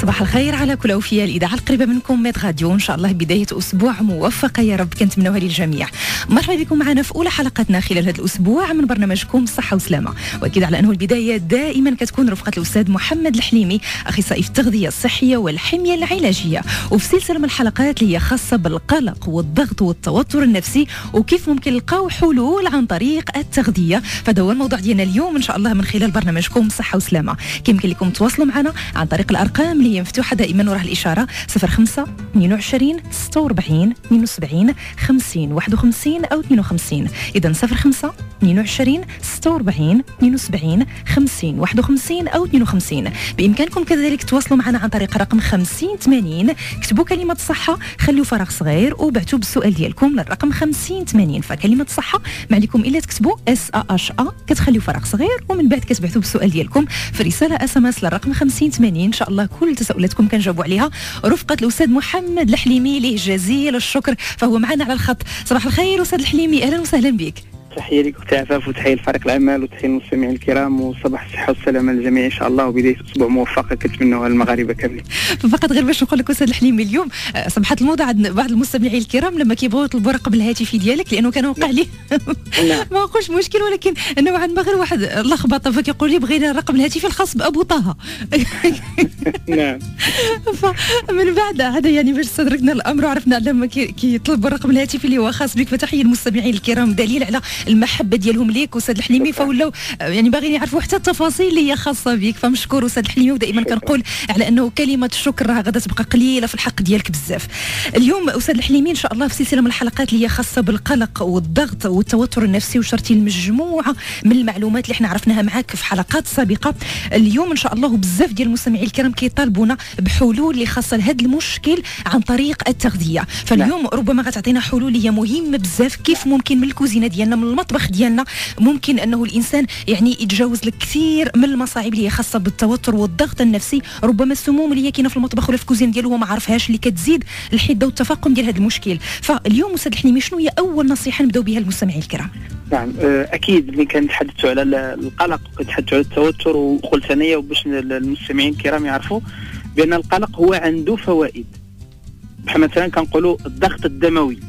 صباح الخير على كل أوفياء الإذاعة القريبة منكم ميد راديو. إن شاء الله بداية أسبوع موفقة يا رب كنتمنوها للجميع. مرحبا بكم معنا في أولى حلقتنا خلال هذا الأسبوع من برنامجكم صحة وسلامة، وأكيد على أنه البداية دائما كتكون رفقة الأستاذ محمد الحليمي، أخصائي في التغذية الصحية والحمية العلاجية، وفي سلسلة من الحلقات اللي هي خاصة بالقلق والضغط والتوتر النفسي وكيف ممكن نلقاو حلول عن طريق التغذية. فهذا هو الموضوع ديالنا اليوم إن شاء الله من خلال برنامجكم صحة وسلامة. يمكن لكم تواصلوا معنا عن طريق الأرقام اللي هي مفتوحة دائما وراه الإشارة 05 22 46 72 50 51 أو 52. إذا 05 22 46 72 50 51 أو 52. بإمكانكم كذلك تواصلوا معنا عن طريق رقم 50 80. كتبوا كلمة صحة، خلوا فراغ صغير وبعتوا بالسؤال ديالكم للرقم 50 80. فكلمة صحة ما عليكم إلا تكتبوا SAHA، كتخليوا فراغ صغير ومن بعد كتبعثوا بالسؤال ديالكم في رسالة SMS للرقم 50 80. إن شاء الله كل تساؤلاتكم كنجاوبوا عليها رفقة الأستاذ محمد الحليمي ليه جزيل الشكر، فهو معنا على الخط. صباح الخير أستاذ الحليمي، أهلا وسهلا بك. تحية لك أختي عفاف وتحية لفريق الأعمال وتحية للمستمعين الكرام، وصباح الصحة والسلامة للجميع إن شاء الله، وبداية أسبوع موفقة كنتمنوها للمغاربة كاملين. فقط غير باش نقول لك أستاذ الحليمي، اليوم صبحت الموضة عند بعض المستمعين الكرام لما كيبغيو يطلبوا رقم الهاتفي ديالك لأنه كان وقع لي ما نقولش مشكل، ولكن نوعا ما غير واحد لخبطة، فكيقول لي بغينا الرقم الهاتفي الخاص بأبو طه. نعم. فمن بعد هذا يعني باش استدركنا الأمر وعرفنا لما كيطلبوا الرقم الهاتفي اللي هو خاص بك. فتحية المستمعين الكرام، دليل على المحبة ديالهم ليك أستاذ الحليمي، فولاو يعني باغيين يعرفوا حتى التفاصيل اللي هي خاصة بك. فمشكور أستاذ الحليمي، ودائما كنقول على أنه كلمة الشكر راه غادا تبقى قليلة في الحق ديالك بزاف. اليوم أستاذ الحليمي إن شاء الله في سلسلة من الحلقات اللي هي خاصة بالقلق والضغط والتوتر النفسي، وشرتي المجموعة من المعلومات اللي احنا عرفناها معك في حلقات سابقة. اليوم إن شاء الله بزاف ديال المستمعين الكرام كيطالبونا بحلول اللي خاصة لهذا المشكل عن طريق التغذية. فاليوم ربما غتعطينا حلول هي مهمة بزاف، كيف ممكن من الكوزينة ديالنا من المطبخ ديالنا ممكن انه الانسان يعني يتجاوز الكثير من المصاعب اللي هي خاصه بالتوتر والضغط النفسي، ربما السموم اللي هي كاينه في المطبخ ولا في الكوزين ديالو هو ما عارفهاش، اللي كتزيد الحده والتفاقم ديال هذا المشكل. فاليوم استاذ الحليمي شنو هي اول نصيحه نبداو بها للمستمعين الكرام؟ نعم، اكيد ملي كنتحدثوا على القلق وكنتحدثوا على التوتر، وقلت انايا وباش المستمعين الكرام يعرفوا بان القلق هو عنده فوائد. بحال مثلا كنقولوا الضغط الدموي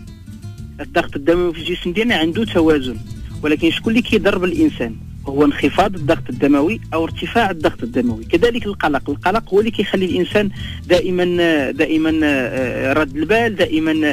في الجسم ديالنا عنده توازن، ولكن شكون اللي كيضر بالانسان هو انخفاض الضغط الدموي او ارتفاع الضغط الدموي. كذلك القلق هو اللي كيخلي الانسان دائما رد البال، دائما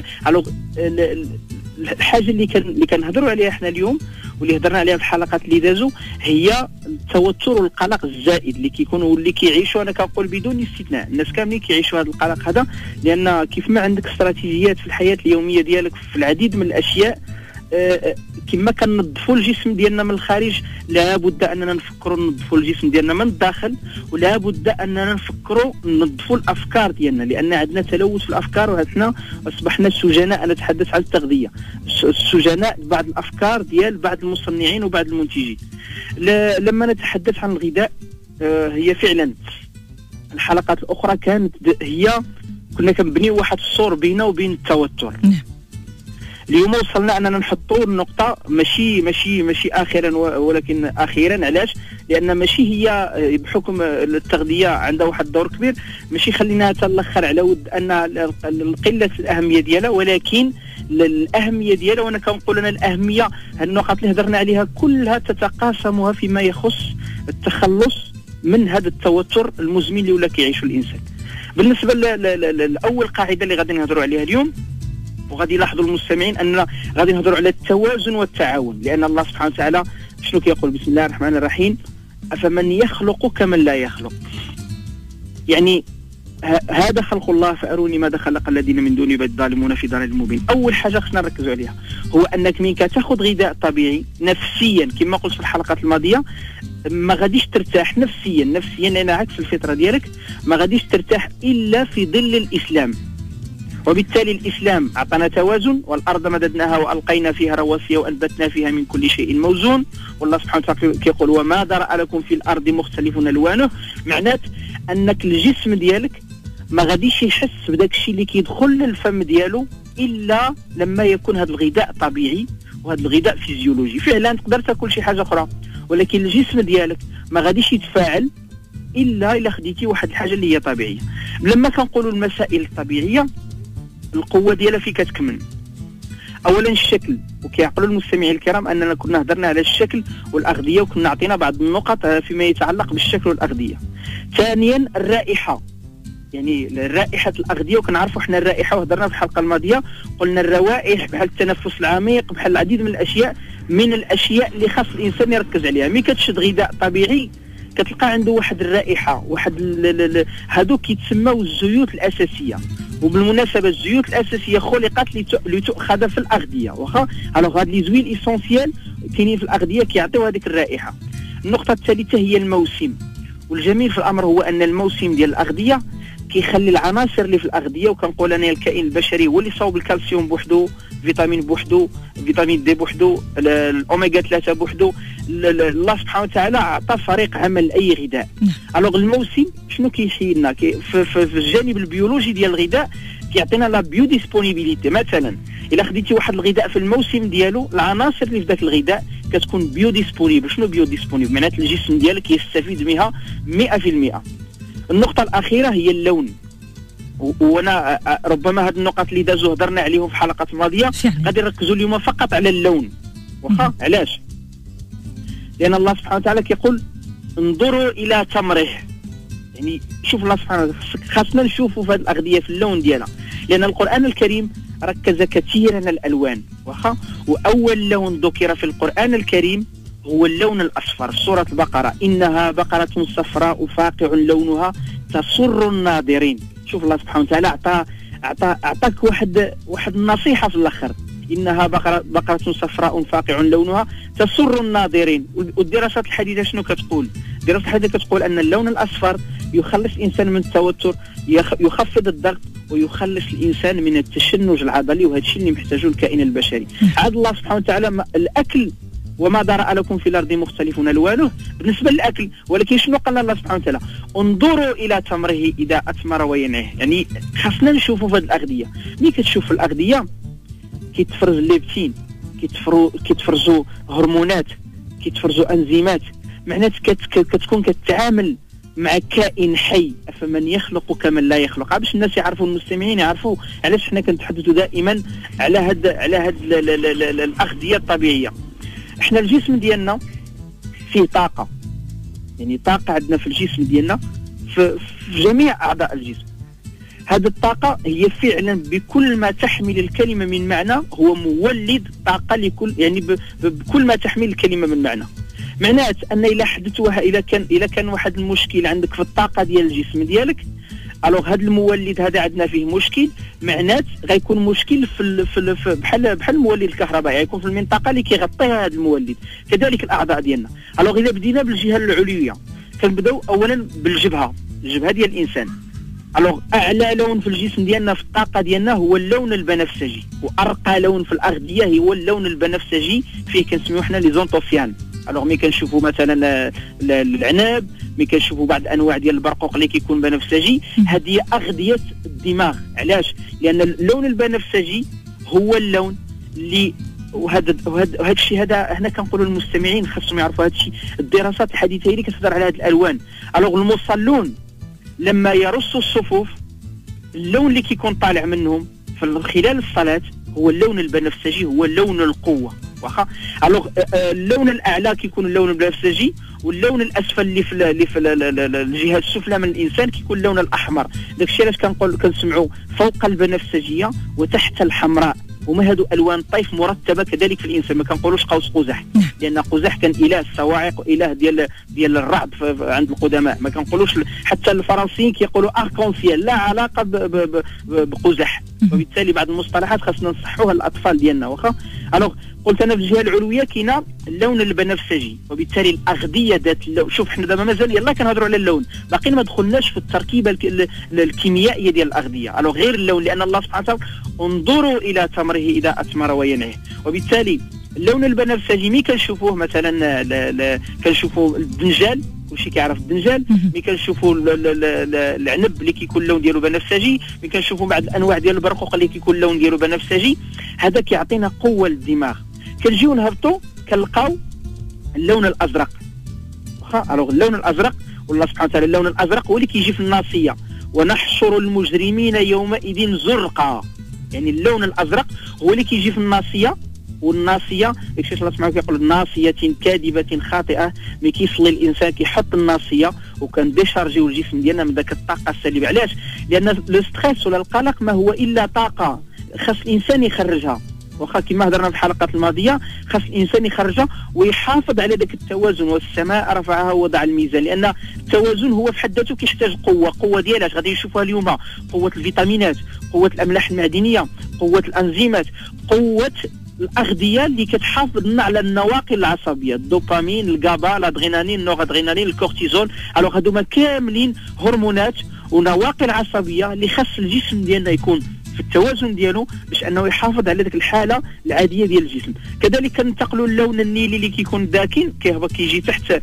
الحاجه اللي كنهضروا عليها احنا اليوم واللي هضرنا عليها في الحلقات اللي دازوا هي التوتر والقلق الزائد اللي كيكونوا واللي كيعيشوا. انا كنقول بدون استثناء الناس كاملين كيعيشوا هذا القلق هذا، لان كيف ما عندك استراتيجيات في الحياه اليوميه ديالك في العديد من الاشياء، كما كننظفوا الجسم ديالنا من الخارج لابد اننا نفكروا ننظفوا الجسم ديالنا من الداخل، ولابد اننا نفكروا ننظفوا الافكار ديالنا، لان عندنا تلوث في الافكار وحنا اصبحنا سجناء. نتحدث عن التغذيه، السجناء بعض الافكار ديال بعض المصنعين وبعض المنتجين. لما نتحدث عن الغذاء، هي فعلا الحلقات الاخرى كانت هي كنا كنبنيو واحد الصور بيننا وبين التوتر. اليوم وصلنا اننا نحطوا النقطه ماشي اخرا، ولكن اخيرا. علاش؟ لان ماشي هي بحكم التغذيه عندها واحد الدور كبير، ماشي خليناها حتى الاخر على ود ان قله الاهميه ديالها، ولكن الاهميه ديالها. وانا كنقول انا الاهميه النقاط اللي هضرنا عليها كلها تتقاسمها فيما يخص التخلص من هذا التوتر المزمن اللي ولا كيعيشه الانسان. بالنسبه لاول قاعده اللي غادي نهضروا عليها اليوم، وغادي يلاحظوا المستمعين اننا غادي نهضروا على التوازن والتعاون، لان الله سبحانه وتعالى شنو كيقول؟ بسم الله الرحمن الرحيم: افمن يخلق كمن لا يخلق. يعني هذا خلق الله فاروني ماذا خلق الذين من دونه بل الظالمون في ضلال مبين. اول حاجه خصنا نركزوا عليها هو انك مين كتاخذ غذاء طبيعي نفسيا، كما قلت في الحلقات الماضيه، ما غاديش ترتاح نفسيا لان عكس الفطره ديالك، ما غاديش ترتاح الا في ظل الاسلام. وبالتالي الإسلام أعطانا توازن، والأرض مددناها وألقينا فيها رواسي وأنبتنا فيها من كل شيء موزون. والله سبحانه وتعالى كيقول: وما ذرأ لكم في الأرض مختلف ألوانه. معنات أنك الجسم ديالك ما غاديش يحس بداك الشيء اللي كيدخل للفم ديالو إلا لما يكون هذا الغذاء طبيعي وهذا الغذاء فيزيولوجي. فعلا تقدر تاكل شي حاجة أخرى، ولكن الجسم ديالك ما غاديش يتفاعل الا خديتي واحد الحاجه اللي هي طبيعيه. لما كنقولوا المسائل الطبيعيه القوه ديالها في كتكمن. اولا الشكل، وكيعقلوا المستمعين الكرام اننا كنا هضرنا على الشكل والاغذيه وكنا عطينا بعض النقط فيما يتعلق بالشكل والاغذيه. ثانيا الرائحه، يعني رائحه الاغذيه، وكنعرفوا حنا الرائحه وهضرنا في الحلقه الماضيه قلنا الروائح بحال التنفس العميق بحال العديد من الاشياء اللي خاص الانسان يركز عليها. ملي كتشد غذاء طبيعي كتلقى عنده واحد الرائحه، واحد هادو كيتسموا الزيوت الاساسيه. وبالمناسبه الزيوت الاساسيه خلقت لتؤخذ في الاغذيه، واخا الوغ هاد لي زويل ايسونسيال كاينين في الاغذيه كيعطيو هذيك الرائحه. النقطه الثالثه هي الموسم، والجميل في الامر هو ان الموسم ديال الاغذيه كيخلي العناصر اللي في الاغذيه، وكنقول انا الكائن البشري هو اللي صاوب الكالسيوم بوحدو، فيتامين بوحدو، فيتامين دي بوحدو، الاوميغا 3 بوحدو. الله سبحانه وتعالى عطى فريق عمل لاي غذاء. الوغ الموسم شنو كيحيي لنا في الجانب البيولوجي ديال الغذاء كيعطينا لا بيو ديسبونيبيليتي. مثلا الا خديتي واحد الغذاء في الموسم ديالو العناصر اللي في ذاك الغذاء كتكون بيو ديسبونيبل. شنو بيو ديسبونيبل؟ معناتها الجسم ديالك يستفيد منها 100%. النقطه الاخيره هي اللون، وانا ربما هاد النقط اللي دازو هضرنا عليهم في الحلقات الماضيه غادي نركزوا اليوم فقط على اللون. واخا علاش؟ لان الله سبحانه وتعالى كيقول انظروا الى تمره. يعني شوف الله سبحانه وتعالى خاصنا نشوفوا في هذه الاغذيه في اللون ديالها، لان القران الكريم ركز كثيرا على الالوان. واخا واول لون ذكر في القران الكريم هو اللون الاصفر. سوره البقره انها بقره صفراء فاقع لونها تسر الناظرين. شوف الله سبحانه وتعالى اعطاك واحد النصيحه في الاخر، انها بقره صفراء فاقع لونها تسر الناظرين. والدراسات الحديثه شنو كتقول؟ الدراسات الحديثه كتقول ان اللون الاصفر يخلص الانسان من التوتر، يخفض الضغط، ويخلص الانسان من التشنج العضلي، وهذا الشيء اللي محتاجه الكائن البشري. عاد الله سبحانه وتعالى الاكل وما ذرأ لكم في الارض مختلف الوانه بالنسبه للاكل، ولكن شنو قال الله سبحانه وتعالى؟ انظروا الى تمره اذا اثمر وينعه. يعني خاصنا نشوفوا في هذه الاغذيه. ملي كتشوف في الاغذيه كيتفرز ليبتين، كيتفرزوا هرمونات، كيتفرزوا انزيمات، معناتها كتكون كتعامل مع كائن حي. فمن يخلق كمن لا يخلق. باش الناس يعرفوا، المستمعين يعرفوا علاش حنا كنتحدثوا دائما على هاد الاغذيه الطبيعيه. احنا الجسم ديالنا فيه طاقه، يعني طاقه عندنا في الجسم ديالنا في جميع اعضاء الجسم. هذه الطاقه هي فعلا بكل ما تحمل الكلمه من معنى هو مولد طاقه لكل، يعني بكل ما تحمل الكلمه من معنى. معنات ان الا كان واحد المشكل عندك في الطاقه ديال الجسم ديالك، الوغ هذا المولد هذا عندنا فيه مشكل، معنات غيكون مشكل في بحال مولد الكهرباء، غيكون في المنطقه اللي كيغطيها هذا المولد. كذلك الاعضاء ديالنا. الوغ اذا بدينا بالجهه العلويه كنبداو اولا بالجبهه ديال الانسان. الوغ اعلى لون في الجسم ديالنا في الطاقه ديالنا هو اللون البنفسجي، وارقى لون في الاغذيه هو اللون البنفسجي، فيه كنسميوه حنا لي زونتوسيان. الوغ ملي كنشوفوا مثلا العنب، ملي كنشوفوا بعض الانواع ديال البرقوق اللي كيكون بنفسجي، هذه اغذيه الدماغ. علاش؟ لان اللون البنفسجي هو اللون اللي وهذا الشيء هذا هنا كنقولوا للمستمعين خاصهم يعرفوا هذا الشيء. الدراسات الحديثه هي اللي كتهضر على هذه الالوان. الوغ المصلون لما يرصوا الصفوف اللون اللي كيكون طالع منهم في خلال الصلاه هو اللون البنفسجي، هو اللون القوه. واخا الوغ اللون الاعلى كيكون اللون البنفسجي، واللون الاسفل اللي في الجهه السفلى من الانسان كيكون اللون الاحمر. داكشي علاش كنسمعوا فوق البنفسجيه وتحت الحمراء. وما هادو الوان طيف مرتبه كذلك في الانسان. ما كنقولوش قوس قزح، لان قزح كان اله الصواعق واله ديال الرعد عند القدماء. ما كنقولوش، حتى الفرنسيين كيقولوا اركونسيال لا علاقه بقزح. وبالتالي بعض المصطلحات خاصنا نصحوها للاطفال ديالنا. واخا الوغ قلت انا في الجهه العلويه كاينه اللون البنفسجي، وبالتالي الاغذيه ذات اللون. شوف حنا دابا مازال يلاه كنهضروا على اللون، باقيين ما دخلناش في التركيبه الكيميائيه ديال الاغذيه. الوغ غير اللون، لان الله سبحانه وتعالى انظروا الى تمره اذا اثمر وينعه. وبالتالي اللون البنفسجي ملي كنشوفوه مثلا كنشوفوا الدنجال، كلشي كيعرف الدنجال. ملي كنشوفوا العنب اللي كيكون اللون ديالو بنفسجي، ملي كنشوفوا بعض الانواع ديال البرقوق اللي كيكون اللون ديالو بنفسجي، هذا كيعطينا قوه للدماغ. كنجيو نهبطوا كنلقاو اللون الازرق. واخا الوغ اللون الازرق والله سبحانه وتعالى اللون الازرق هو اللي كيجي في الناصيه، ونحشر المجرمين يومئذ زرقا، يعني اللون الازرق هو اللي كيجي في الناصيه. والناصيه داكشي الله سبحانه كيقول ناصيه كاذبه خاطئه، ملي كيصلي الانسان كيحط الناصيه وكنديشارجيو الجسم ديالنا من ذاك الطاقه السلبيه. علاش؟ لان لو ستريس ولا القلق ما هو الا طاقه خاص الانسان يخرجها، واخا كما هضرنا في الحلقات الماضيه خاص الانسان يخرجها ويحافظ على ذاك التوازن. والسماء رفعها ووضع الميزان، لان التوازن هو في حد ذاته كيحتاج قوه ديالاش غادي نشوفوها اليوم، قوه الفيتامينات، قوه الاملاح المعدنيه، قوه الانزيمات، قوه الاغذيه اللي كتحافظ لنا على النواقل العصبيه، الدوبامين، الغابا، الادرينالين، النورادرينالين، الكورتيزون. الوغ هادوما كاملين هرمونات ونواقل عصبيه اللي خاص الجسم ديالنا يكون في التوازن ديالو باش انه يحافظ على ديك الحاله العاديه ديال الجسم. كذلك كننتقلوا اللون النيلي اللي كيكون داكن كيهبط كيجي تحت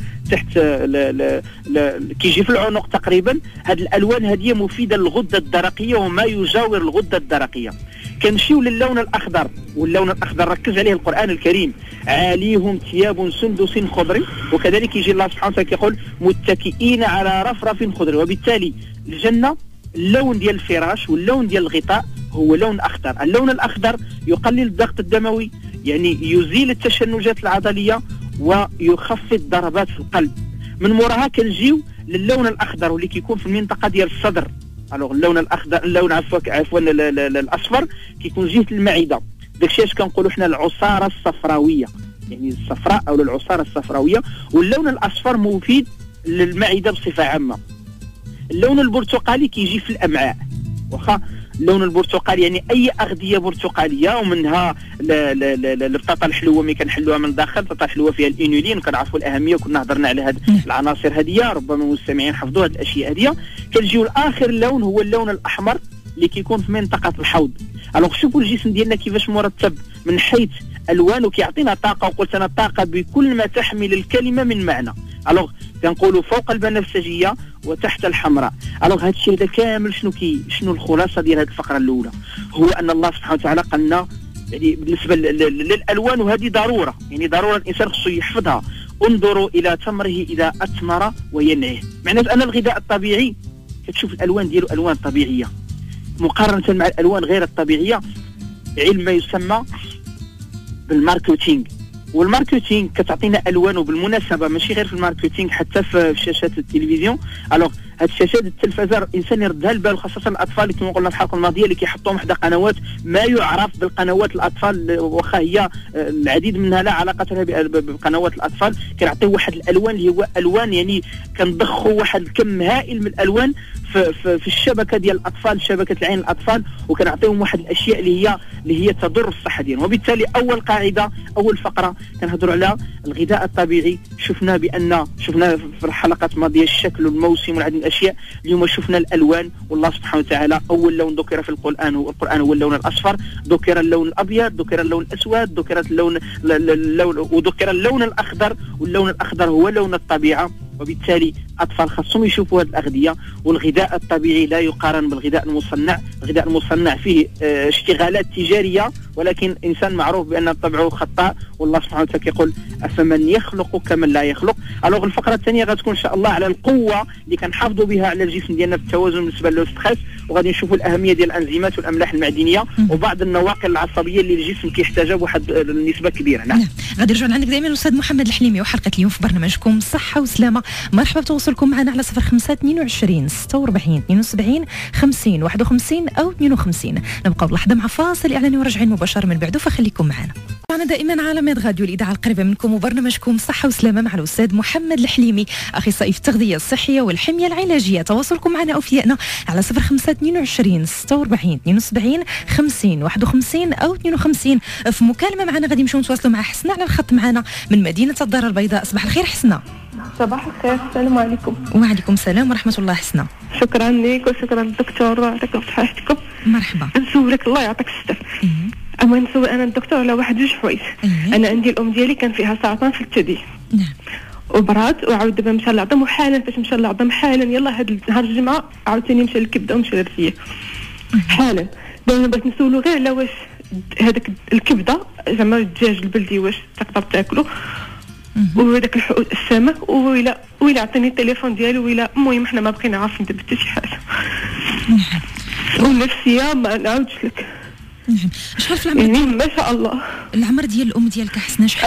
كيجي في العنق تقريبا. هاد الالوان هذه مفيده للغده الدرقيه وما يجاور الغده الدرقيه. كنمشيو للون الاخضر، واللون الاخضر ركز عليه القران الكريم، عاليهم ثياب سندس خضر، وكذلك يجي الله سبحانه وتعالى كيقول متكئين على رفرف خضر. وبالتالي الجنه اللون ديال الفراش واللون ديال الغطاء هو لون اخضر. اللون الاخضر يقلل الضغط الدموي، يعني يزيل التشنجات العضليه ويخفض ضربات القلب. من موراها كنجيو للون الاخضر واللي كيكون في المنطقه ديال الصدر. الوغ اللون الاخضر اللون عفوا الاصفر كيكون جهه المعده، داكشي اش كنقولوا حنا العصاره الصفراويه، يعني الصفراء او العصاره الصفراويه. واللون الاصفر مفيد للمعده بصفه عامه. اللون البرتقالي كيجي في الامعاء، واخا اللون البرتقالي يعني اي اغذيه برتقاليه، ومنها البطاطا الحلوه ملي كنحلوها من الداخل. البطاطا الحلوه فيها الانولين وكنعرفوا الاهميه وكنا هضرنا على هذه العناصر هذه، ربما المستمعين حفظوا هذه الاشياء هذه. كنجيو لاخر لون هو اللون الاحمر اللي كيكون في منطقه الحوض. الوغ شوفوا الجسم ديالنا كيفاش مرتب من حيث الوانه، كيعطينا طاقه، وقلت انا الطاقه بكل ما تحمل الكلمه من معنى. الوغ كنقولوا فوق البنفسجيه وتحت الحمراء. الوغ هذا الشيء هذا كامل شنو الخلاصه ديال هذه الفقره الاولى؟ هو ان الله سبحانه وتعالى قالنا يعني بالنسبه للالوان، وهذه ضروره، يعني ضروره الانسان خصو يحفظها. انظروا الى تمره اذا اثمر وينعه. معناته ان الغذاء الطبيعي كتشوف الالوان ديالو الوان طبيعيه مقارنه مع الالوان غير الطبيعيه. علم ما يسمى بالماركتينغ، والماركتينغ كتعطينا الوان. وبالمناسبه ماشي غير في الماركتينغ، حتى في شاشات التلفزيون. الوغ هاد الشاشات التلفزه الانسان يردها البال، خاصه الاطفال اللي كما قلنا في الحلقه الماضيه اللي كيحطوهم حدا قنوات ما يعرف بالقنوات الاطفال، واخا هي العديد منها لا علاقه لها بقنوات الاطفال. كنعطيو واحد الالوان اللي هو الوان يعني كنضخوا واحد الكم هائل من الالوان في الشبكه ديال الاطفال، شبكه العين الاطفال، وكنعطيهم واحد الاشياء اللي هي تضر الصحه ديالهم. وبالتالي اول قاعده اول فقره كنهضروا على الغذاء الطبيعي. شفنا في الحلقات الماضيه الشكل والموسم والعديد من الاشياء. اليوم شفنا الالوان، والله سبحانه وتعالى اول لون ذكر في القران هو اللون الاصفر، ذكر اللون الابيض، ذكر اللون الاسود، ذكر وذكر اللون الاخضر، واللون الاخضر هو لون الطبيعه. وبالتالي الاطفال خاصهم يشوفوا هذه الاغذيه. والغذاء الطبيعي لا يقارن بالغذاء المصنع. الغذاء المصنع فيه اشتغالات تجاريه، ولكن انسان معروف بان طبعه خطاء، والله سبحانه وتعالى يقول افمن يخلق كمن لا يخلق. الوغ الفقره الثانيه غتكون ان شاء الله على القوه اللي كنحافظوا بها على الجسم ديالنا في التوازن بالنسبه للستريس، وغادي نشوفوا الاهميه ديال الانزيمات والاملاح المعدنيه وبعض النواقل العصبيه اللي الجسم كيحتاجها بواحد النسبه كبيره. نعم. غادي نرجع عندك دائما الاستاذ محمد الحليمي، وحلقه اليوم في برنامجكم صحه وسلامه. مرحبا بتواصلكم معنا على 05 22 46 72 50 51 أو 52. نبقى لحظة مع فاصل إعلاني وراجعين مباشرة من بعده، فخليكم معنا. معنا دائما على ميد راديو الإذاعة القريبة منكم وبرنامجكم صحة وسلامة مع الأستاذ محمد الحليمي، أخصائي في التغذية الصحية والحمية العلاجية. تواصلكم معنا أوفيائنا على 05 22 46 72 50 51 أو 52. في مكالمة معنا غادي نمشيو نتواصلوا مع حسنة على الخط معنا من مدينة الدار البيضاء. صباح الخير حسنة. صباح الخير، السلام عليكم. وعليكم السلام ورحمة الله. حسنة، شكرا لك وشكرا للدكتور ويعطيك بصحتكم. مرحبا. نسولك الله يعطيك الستر. اما نسول انا الدكتور على واحد جوج حوايج. انا عندي الام ديالي كان فيها سرطان في الثدي. نعم. وبرات وعاود دابا مشى للعظم، وحالا فاش مشى للعظم حالا يلا هاد نهار الجمعه عاوتاني مشى للكبده ومشى للرئه حالا. دابا بغيت نسولو غير على واش هذاك الكبده زعما الدجاج البلدي واش تقدر تاكلو، وهذاك السمك ويلا عطيني التليفون ديالو ويلا المهم حنا ما بقينا عارفين دابا حتى شي حاجه. والنفسيه ما نعاودش لك. شحال في العمر؟ يعني ما شاء الله. العمر ديال الام ديالك حسنه شحال؟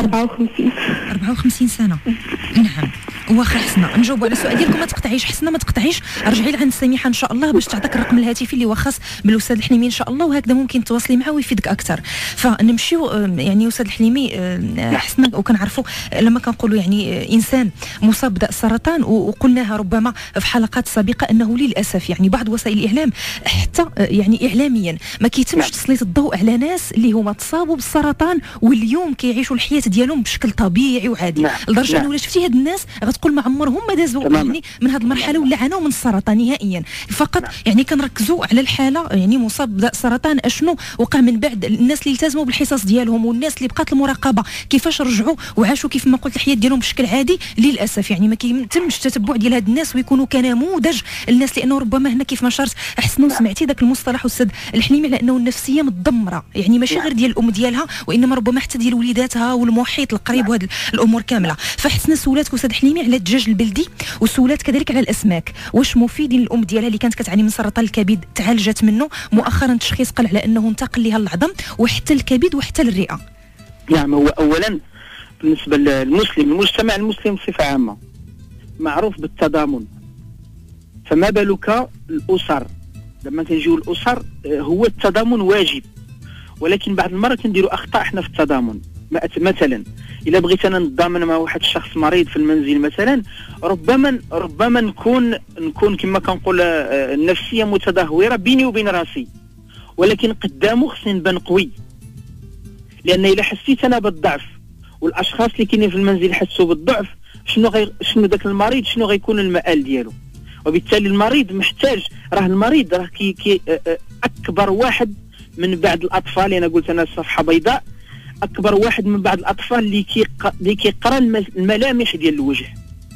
54 سنه. نعم. واخا حسنه نجاوبوا على السؤال ديالكم. ما تقطعيش حسنه، ما تقطعيش، رجعي لعند سميحه ان شاء الله باش تعطيك الرقم الهاتفي اللي واخص بالاستاذ الحليمي ان شاء الله، وهكذا ممكن تواصلي معه ويفيدك اكثر. فنمشيو يعني استاذ الحليمي حسنه، وكنعرفوا لما كنقولوا يعني انسان مصاب بداء السرطان، وقلناها ربما في حلقات سابقه انه للاسف يعني بعض وسائل الاعلام حتى يعني اعلاميا ما كيتمش تسليط الضوء على ناس اللي هما تصابوا بالسرطان واليوم كيعيشوا الحياه ديالهم بشكل طبيعي وعادي، لدرجه انه شفتي هاد الناس غتقول ما عمرهم ما دازوا يعني من هذه المرحله ولا عانوا من السرطان نهائيا. فقط يعني كنركزوا على الحاله يعني مصاب بداء السرطان اشنو وقع من بعد، الناس اللي التزموا بالحصص ديالهم والناس اللي بقات المراقبه كيفاش رجعوا وعاشوا كيف ما قلت الحياه ديالهم بشكل عادي. للاسف يعني ما كيتمش التتبع ديال هاد الناس ويكونوا كنموذج الناس، لانه ربما هنا كيف ما شرت احسن وسمعتي ذاك المصطلح استاذ الحليمي على انه النفسيه متدمره، يعني ماشي غير ديال الام ديالها وانما ربما حتى ديال وليداتها والمحيط القريب وهذه الامور كامله. فحسنا سولاتك استاذ الحليمي على الدجاج البلدي، وسولات كذلك على الاسماك، واش مفيدين للام ديالها اللي كانت كتعاني من سرطان الكبد تعالجت منه مؤخرا، التشخيص قال على انه انتقل لها العظم وحتى الكبد وحتى الرئه. نعم، هو اولا بالنسبه للمسلم، المجتمع المسلم بصفه عامه معروف بالتضامن، فما بالك الاسر. لما كنجيو الاسر هو التضامن واجب، ولكن بعض المرات كنديروا اخطاء احنا في التضامن. مثلا الا بغيت انا نتضامن مع واحد الشخص مريض في المنزل مثلا، ربما نكون كما كنقول النفسيه متدهوره بيني وبين راسي، ولكن قدامه خصني نبان قوي، لان الا حسيت انا بالضعف والاشخاص اللي كاينين في المنزل حسوا بالضعف، شنو ذاك المريض شنو غيكون المآل ديالو. وبالتالي المريض محتاج، المريض كي اكبر واحد من بعض الاطفال، انا قلت انا صفحه بيضاء، اكبر واحد من بعض الاطفال اللي كيقرا الملامح ديال الوجه.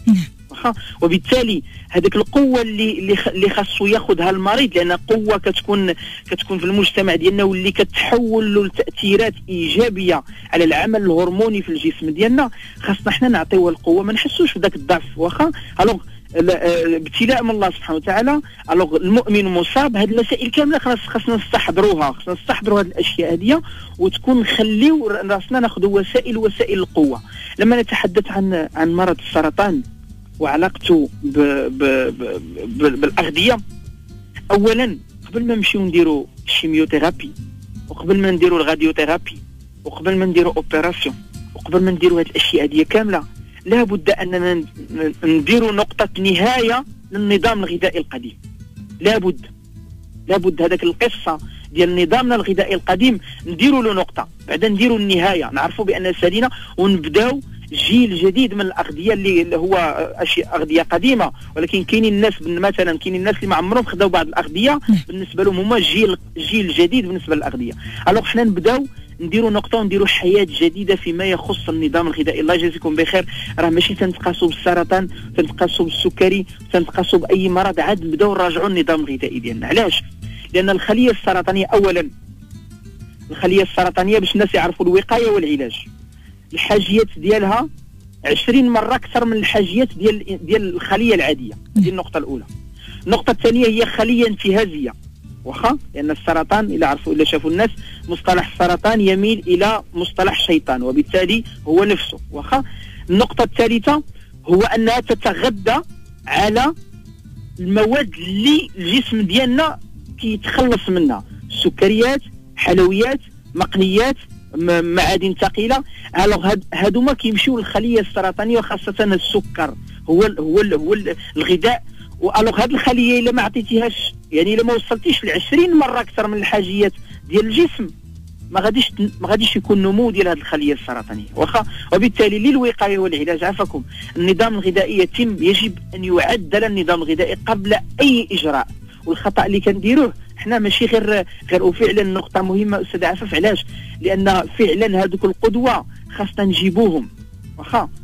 وبالتالي هذيك القوه اللي خاصو ياخذها المريض، لان قوه كتكون في المجتمع ديالنا واللي كتحول له لتاثيرات ايجابيه على العمل الهرموني في الجسم ديالنا، خاصنا حنا نعطيوه القوه، ما نحسوش بذاك الضعف. واخا الوغ ابتلاء من الله سبحانه وتعالى، الوغ المؤمن مصاب، هذه المسائل كامله خاصنا نستحضروها، هذه الاشياء هذه، وتكون نخليو راسنا ناخذوا وسائل القوه. لما نتحدث عن مرض السرطان وعلاقته بالاغذيه، اولا قبل ما نمشيو نديروا الشيميوثيرابي، وقبل ما نديروا الغاديوثيرابي، وقبل ما نديروا اوبيراسيون، وقبل ما نديروا هذه الاشياء هذه كامله، لابد اننا نديروا نقطه نهايه للنظام الغذائي القديم. لابد هذاك القصه ديال نظامنا الغذائي القديم نديروا له نقطه، بعدا نديروا النهايه، نعرفوا بان سالينا ونبداو جيل جديد من الاغذيه اللي هو اشياء اغذيه قديمه، ولكن كاينين الناس مثلا اللي ما عمرهم خداو بعض الاغذيه بالنسبه لهم هما جيل جديد بالنسبه للاغذيه. الوغ حنا نبداو نديروا نقطه ونديروا حياه جديده فيما يخص النظام الغذائي. الله يجازيكم بخير، راه ماشي تنتقاسوا بالسرطان، تنتقاسوا بالسكري، تنتقاسوا باي مرض، عاد نبداو نراجعوا النظام الغذائي ديالنا. علاش؟ لان الخليه السرطانيه، اولا الخليه السرطانيه باش الناس يعرفوا الوقايه والعلاج، الحاجيات ديالها 20 مره اكثر من الحاجيات ديال الخليه العاديه. هذه النقطه الاولى. النقطه الثانيه هي خليه انتهازيه، واخا لان السرطان الا شافوا الناس مصطلح السرطان يميل الى مصطلح شيطان، وبالتالي هو نفسه، واخا. النقطه الثالثه هو انها تتغذى على المواد اللي الجسم ديالنا كيتخلص منها، السكريات، حلويات، مقنيات، معادن ثقيله. هادو ما كيمشيو للخليه السرطانيه، وخاصه السكر هو الغذاء. والوغ هاد الخليه الا ما عطيتيهاش، يعني الا ما وصلتيش ل 20 مره اكثر من الحاجيات ديال الجسم، ما غاديش يكون نمو ديال هاد الخليه السرطانيه، واخا. وبالتالي للوقايه والعلاج عفاكم، النظام الغذائي يجب ان يعدل النظام الغذائي قبل اي اجراء. والخطا اللي كنديروه حنا ماشي غير وفعلا نقطه مهمه استاذ عفاف. علاش؟ لان فعلا هذوك القدوه خاصنا نجيبوهم، واخا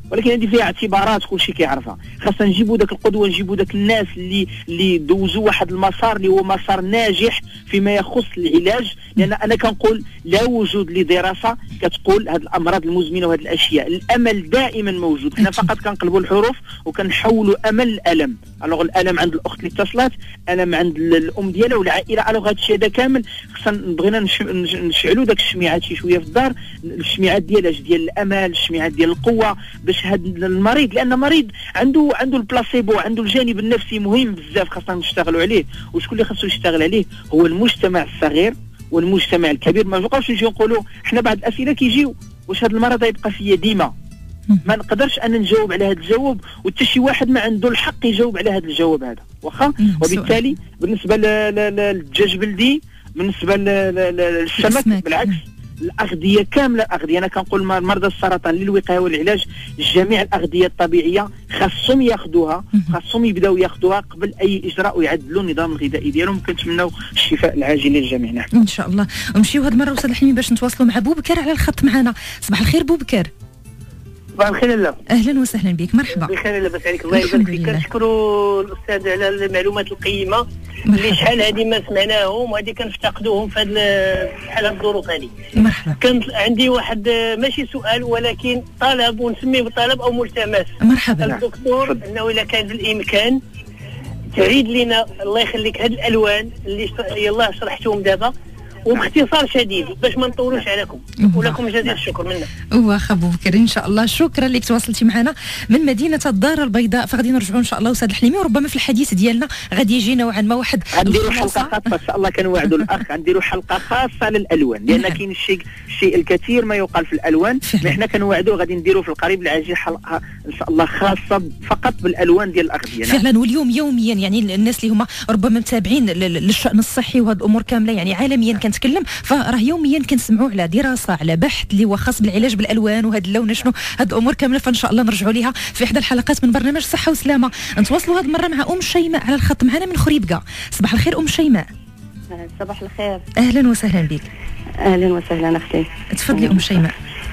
ولكن هذه فيها اعتبارات كلشي كيعرفها. خاصنا نجيبوا ذاك القدوه، نجيبوا ذاك الناس اللي دوزوا واحد المسار اللي هو مسار ناجح فيما يخص العلاج. لان انا كنقول لا وجود لدراسه كتقول هذه الامراض المزمنه وهذه الاشياء. الامل دائما موجود، حنا فقط كنقلبوا الحروف وكنحولوا امل الالم. الوغ الالم عند الاخت اللي اتصلت، الم عند الام ديالها والعائله. الوغ هذا الشيء هذا كامل خصنا بغينا نشعلوا داك الشميعات شي شويه في الدار، الشميعات ديال الامل، الشميعات ديال القوه، باش هذا المريض، لان المريض عنده البلاسيبو، عنده الجانب النفسي مهم بزاف خاصنا نشتغلوا عليه. وشكون اللي خاصو يشتغل عليه؟ هو المجتمع الصغير والمجتمع الكبير. ما نبقاوش نجيو نقولوا حنا بعض الاسئله كيجيو واش هذا المرض يبقى فيا ديما؟ ما نقدرش انا نجاوب على هذا الجواب، وحتى شي واحد ما عنده الحق يجاوب على هذا الجواب هذا واخا. وبالتالي بالنسبه للدجاج بلدي، بالنسبه للسمك بالعكس، الاغذيه كامله، الاغذيه انا كنقول مرضى السرطان للوقايه والعلاج جميع الاغذيه الطبيعيه خاصهم ياخذوها، خاصهم يبداو ياخذوها قبل اي اجراء ويعدلوا النظام الغذائي ديالهم. كنتمناو الشفاء العاجل للجميع. نعم ان شاء الله. ونمشيو هذه المره استاذ الحليمي باش نتواصلوا مع بوبكر على الخط معنا. صباح الخير بوبكر. صباح الخير لاله. اهلا وسهلا بك، مرحبا. بخير لاباس عليك، الله يبارك فيك. كنشكروا الاستاذ على المعلومات القيمه اللي شحال هذه ما سمعناهم، وهذه كنفتقدوهم في هذه الظروف هذه. مرحبا. كان عندي واحد ماشي سؤال ولكن طلب، ونسميه بطلب او ملتمس. مرحبا. الدكتور انه اذا كان بالامكان تعيد لنا الله يخليك هذه الالوان اللي يلاه شرحتهم دابا وباختصار شديد باش ما نطولوش عليكم، ولكم جزيل الشكر منا. واخا بوبكر ان شاء الله، شكرا لك تواصلتي معنا من مدينه الدار البيضاء. فغادي نرجعوا ان شاء الله استاذ الحليمي، وربما في الحديث ديالنا غادي يجي نوعا ما واحد غنديروا حلقه خاصه ان شاء الله. كنوعدوا الاخ غنديروا حلقه خاصه للالوان، لان كاين الشيء الكثير ما يقال في الالوان. احنا كنوعدوا غادي نديروا في القريب العاجل حلقه ان شاء الله خاصه فقط بالالوان ديال الاغذيه. فعلا. واليوم يوميا يعني الناس اللي هما ربما متابعين للشان الصحي وهذه الامور كامله يعني عالميا كنتكلم، فراه يوميا كنسمعوا على دراسه، على بحث اللي هو خاص بالعلاج بالالوان وهذا اللون شنو، هذه الامور كامله. فان شاء الله نرجعوا ليها في احدى الحلقات من برنامج صحه وسلامه. نتواصلوا هذه المره مع ام شيماء على الخط معنا من خريبكه. صباح الخير ام شيماء. صباح الخير. اهلا وسهلا بك. اهلا وسهلا اختي. تفضلي ام شيماء.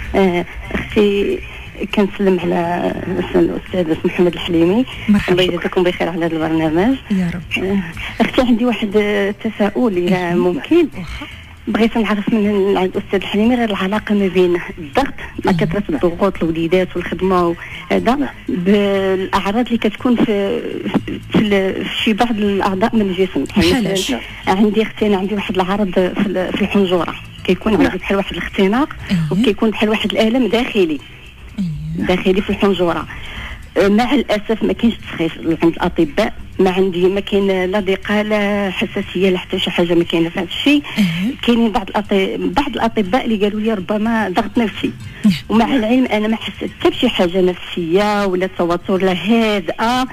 اختي كنسلم على الاستاذ محمد الحليمي، الله يجزاكم بخير على هذا البرنامج يا رب. اختي عندي واحد التساؤل اذا ممكن. بغيت نعرف من عند الاستاذ الحليمي غير العلاقه ما بين الضغط مع كثره الضغوط الوليدات والخدمه وهذا بالاعراض اللي كتكون في شي بعض الاعضاء من الجسم. بحال عندي اختي انا عندي واحد العرض في الحنجره، كيكون عندي بحال واحد الاختناق وكيكون بحال واحد الالم داخلي في الحنجره. مع الاسف ما كاينش تشخيص عند الاطباء، ما كاين لا ضيقه لا حساسيه لا حتى شي حاجه ما كاينه في هذا الشيء. كاينين بعض الاطباء اللي قالوا لي ربما ضغط نفسي، ومع العلم انا ما حسيت حتى بشي حاجه نفسيه ولا توتر لا هادئه.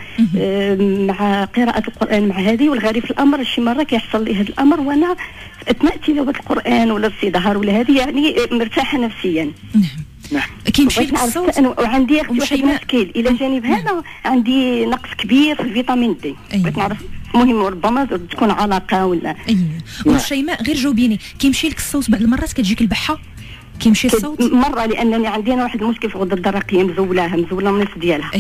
مع قراءه القران مع هذه، والغريب في الامر شي مره كيحصل لي هذا الامر وانا اثناء تلاوه القران ولا الصدهار ولا هذه يعني مرتاحه نفسيا. نعم. كاين مشكل في الصوت. وعندي اختي واحد المشكل الى جانب هذا، عندي نقص كبير في الفيتامين دي. بغيت نعرف مهم ربما تكون علاقه ولا. وشيماء غير جاوبيني، كيمشي لك الصوت بعض المرات كتجيك البحه؟ كيمشي الصوت مره لانني عندي انا واحد المشكل في الغده الدرقيه مزوله النص ديالها.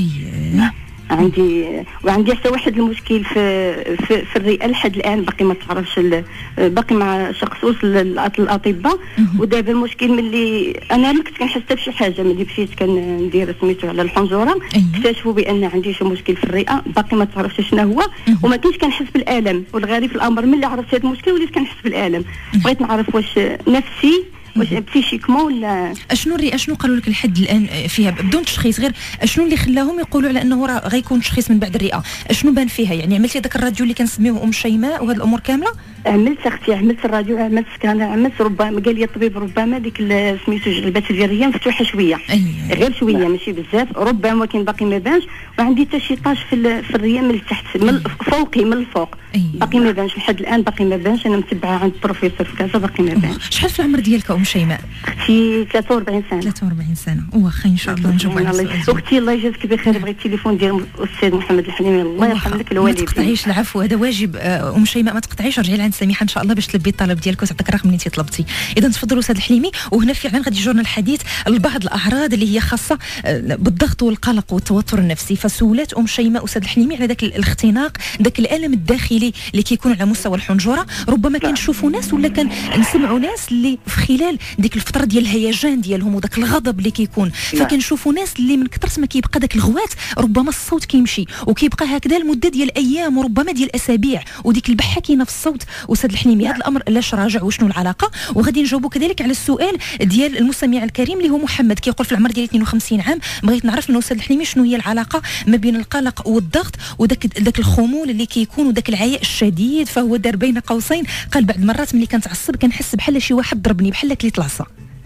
وعندي حتى واحد المشكل في الرئه لحد الان باقي ما تعرفش، باقي مع شخصوص الاطباء. ودابا المشكل ملي انا ما كنت كنحس بشي حاجه، ملي مشيت كندير سميتو على الحنجره اكتشفوا بان عندي شي مشكل في الرئه باقي ما تعرفش شنو هو، وما كنتش كنحس بالالم. والغريب في الامر ملي عرفت هذا المشكل وليت كنحس بالالم. بغيت نعرف واش نفسي واش بسيشيكمون ولا اشنو قالوا لك لحد الان فيها بدون تشخيص؟ غير اشنو اللي خلاهم يقولوا على انه راه غيكون تشخيص من بعد الرئه؟ اشنو بان فيها؟ يعني عملتي داك الراديو اللي كنسميوه ام شيماء وهاد الامور كامله؟ عملت اختي، عملت الراديو، عملت سكانر، عملت ربما قال لي الطبيب ربما ديك سميتو جلبات الجريه مفتوحه شويه. غير شويه ماشي بزاف، ربما كاين باقي ما بانش. وعندي حتى شي طاش في الريه من التحت من فوقي من الفوق باقي ما بانش لحد الان، باقي ما بانش. انا متبعه عند بروفيسور في كازا باقي ما بانش. شحال في العمر ديالك ام شيماء؟ اختي 43 سنه. 43 سنه، واخا ان شاء الله نجاوب على السؤال. اختي الله يجازيك بخير، بغيت التليفون ديال الاستاذ محمد الحليمي الله يرحم لك الوالدين. ما تقطعيش العفو، هذا واجب شيماء، ما تقطعيش، رجعي لعند سميحه ان شاء الله باش تلبي الطلب ديالك وتعطيك الرقم اللي انت طلبتي. اذا تفضلوا استاذ الحليمي. وهنا فعلا غادي يجرنا الحديث لبعض الاعراض اللي هي خاصه بالضغط والقلق والتوتر النفسي. فسولات شيماء استاذ الحليمي على ذاك الاختناق، ذاك الالم الداخلي اللي كيكون على مستوى الحنجره. ربما كنشوفوا ناس ولا كنسمعوا ناس اللي في خلال ديك الفتره ديال الهيجان ديالهم وذاك الغضب اللي كيكون، فكنشوفوا ناس اللي من كثرة ما كيبقى ذاك الغوات ربما الصوت كيمشي وكيبقى هكذا لمده ديال ايام وربما ديال اسابيع، وديك البحه كاينه في الصوت. استاذ الحليمي هذا الامر لاش راجع وشنو العلاقه؟ وغادي نجاوبوا كذلك على السؤال ديال المستمع الكريم اللي هو محمد، كيقول في العمر ديال 52 عام بغيت نعرف من استاذ الحليمي شنو هي العلاقه ما بين القلق والضغط وذاك الخمول اللي كيكون وذاك العياء الشديد. فهو دار بين قوسين، قال بعض المرات ملي كنتعصب كنحس بحال شي واحد ضربني، بحال كليت العصا.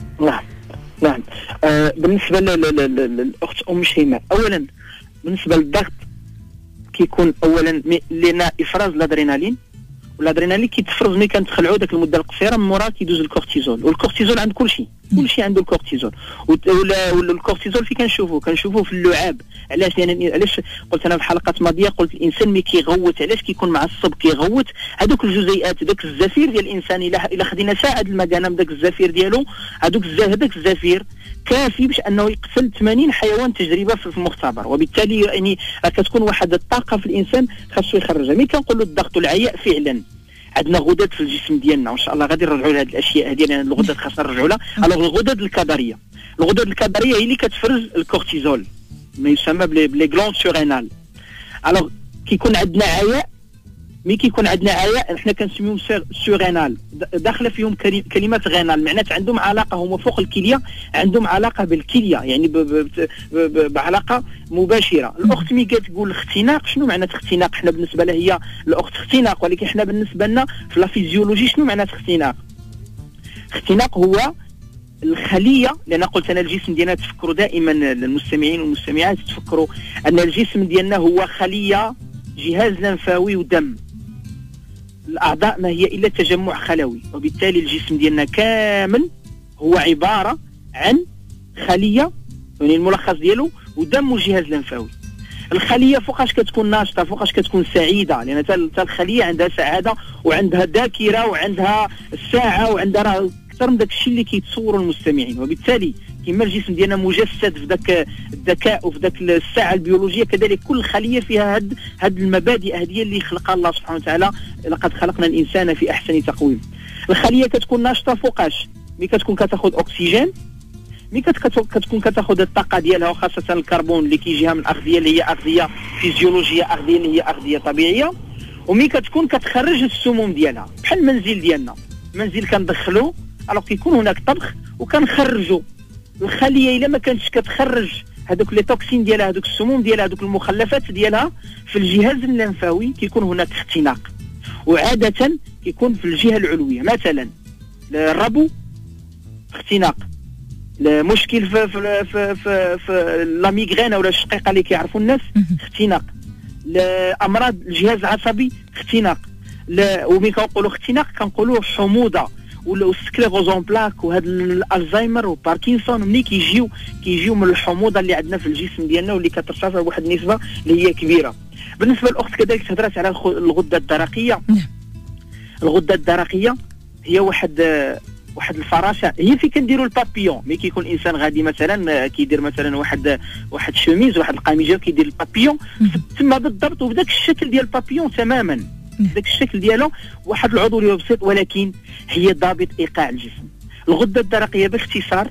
نعم. بالنسبه للاخت شيماء، اولا بالنسبه للضغط كيكون اولا لنا افراز الادرينالين، والادرينالين كيتفرز ملي كندخلعوا داك المده القصيره من مورا كيدوز الكورتيزول، والكورتيزول عند كلشي عنده الكورتيزول. والكورتيزول فين كنشوفوه في اللعاب. علاش؟ لان علاش قلت انا في حلقات ماضيه، قلت الانسان ملي كيغوت علاش كيكون معصب كيغوت؟ هذوك الجزيئات، داك الزفير ديال الانسان الا خدينا ساعه المكانه من داك الزفير ديالو، هذاك الزفير كافي باش انه يقتل 80 حيوان تجربه في المختبر. وبالتالي يعني كتكون واحد الطاقه في الانسان خاصو يخرجها. ملي كنقولوا الضغط والعياء فعلا عندنا غدد في الجسم ديالنا، وان شاء الله غادي نرجعوا لهذه الاشياء هذه، لان الغدد خاصنا نرجعوا لها. الوغ الغدد الكظريه هي اللي كتفرز الكورتيزول، ما يسمى بلي غلاند سورينال. الوغ كيكون عندنا عياء، ملي كيكون عندنا عياء حنا كنسميهم سورينال، داخله فيهم كلمه غينال، معناتها عندهم علاقه، هما فوق الكليه عندهم علاقه بالكليه، يعني بعلاقه مباشره. الاخت ملي كتقول اختناق، شنو معنى اختناق؟ حنا بالنسبه لها هي الاخت اختناق، ولكن حنا بالنسبه لنا في لا فيزيولوجي شنو معنى اختناق؟ اختناق هو الخليه، لان قلت انا الجسم ديالنا، تفكروا دائما المستمعين والمستمعات تفكروا ان الجسم ديالنا هو خليه، جهاز لنفاوي ودم. الأعضاء ما هي إلا تجمع خلوي، وبالتالي الجسم ديالنا كامل هو عبارة عن خلية، يعني الملخص ديالو ودم وجهاز لنفاوي. الخلية فوقاش كتكون ناشطة، فوقاش كتكون سعيدة، لأن حتى الخلية عندها سعادة وعندها ذاكرة وعندها الساعة وعندها أكثر من داك الشيء اللي كيتصوروا المستمعين. وبالتالي كما الجسم ديالنا مجسد في ذاك الذكاء وفي ذاك الساعه البيولوجيه، كذلك كل خليه فيها هاد المبادئ هذه اللي خلقها الله سبحانه وتعالى. لقد خلقنا الانسان في احسن تقويم. الخليه كتكون ناشطه فوقاش؟ ملي كتكون كتاخذ اكسجين، ملي كتكون كتاخذ الطاقه ديالها، وخاصه الكربون اللي كيجيها من الاغذيه اللي هي اغذيه فيزيولوجيه، اغذيه اللي هي اغذيه طبيعيه، وملي كتكون كتخرج السموم ديالها بحال المنزل ديالنا. المنزل كندخلو، الوغ كيكون هناك طبخ وكنخرجوا. الخليه الا ما كانتش كتخرج هذوك لي توكسين ديالها، هذوك السموم ديالها، هذوك المخلفات ديالها في الجهاز اللنفاوي، كيكون هناك اختناق. وعاده كيكون في الجهه العلويه، مثلا الربو اختناق، المشكل في لا ميغرين ولا الشقيقه اللي كيعرفوا الناس اختناق، امراض الجهاز العصبي اختناق. وملي كنقولوا اختناق كنقولوا حموضه والسكليروز بلاك وهذا الالزهايمر وباركنسون، ملي كيجيو من الحموضه اللي عندنا في الجسم ديالنا واللي كترتفع بواحد النسبه اللي هي كبيره. بالنسبه للاخت كذلك تهضرات على الغده الدرقيه. الغده الدرقيه هي واحد الفراشه، هي فين كنديروا البابيون. ملي كيكون الانسان غادي مثلا كيدير مثلا واحد شوميز، واحد القميجه كيدير البابيون تما بالضبط، وبداك الشكل ديال البابيون تماما، ذاك الشكل ديالو واحد العضو اللي بسيط، ولكن هي ضابط ايقاع الجسم. الغده الدرقيه باختصار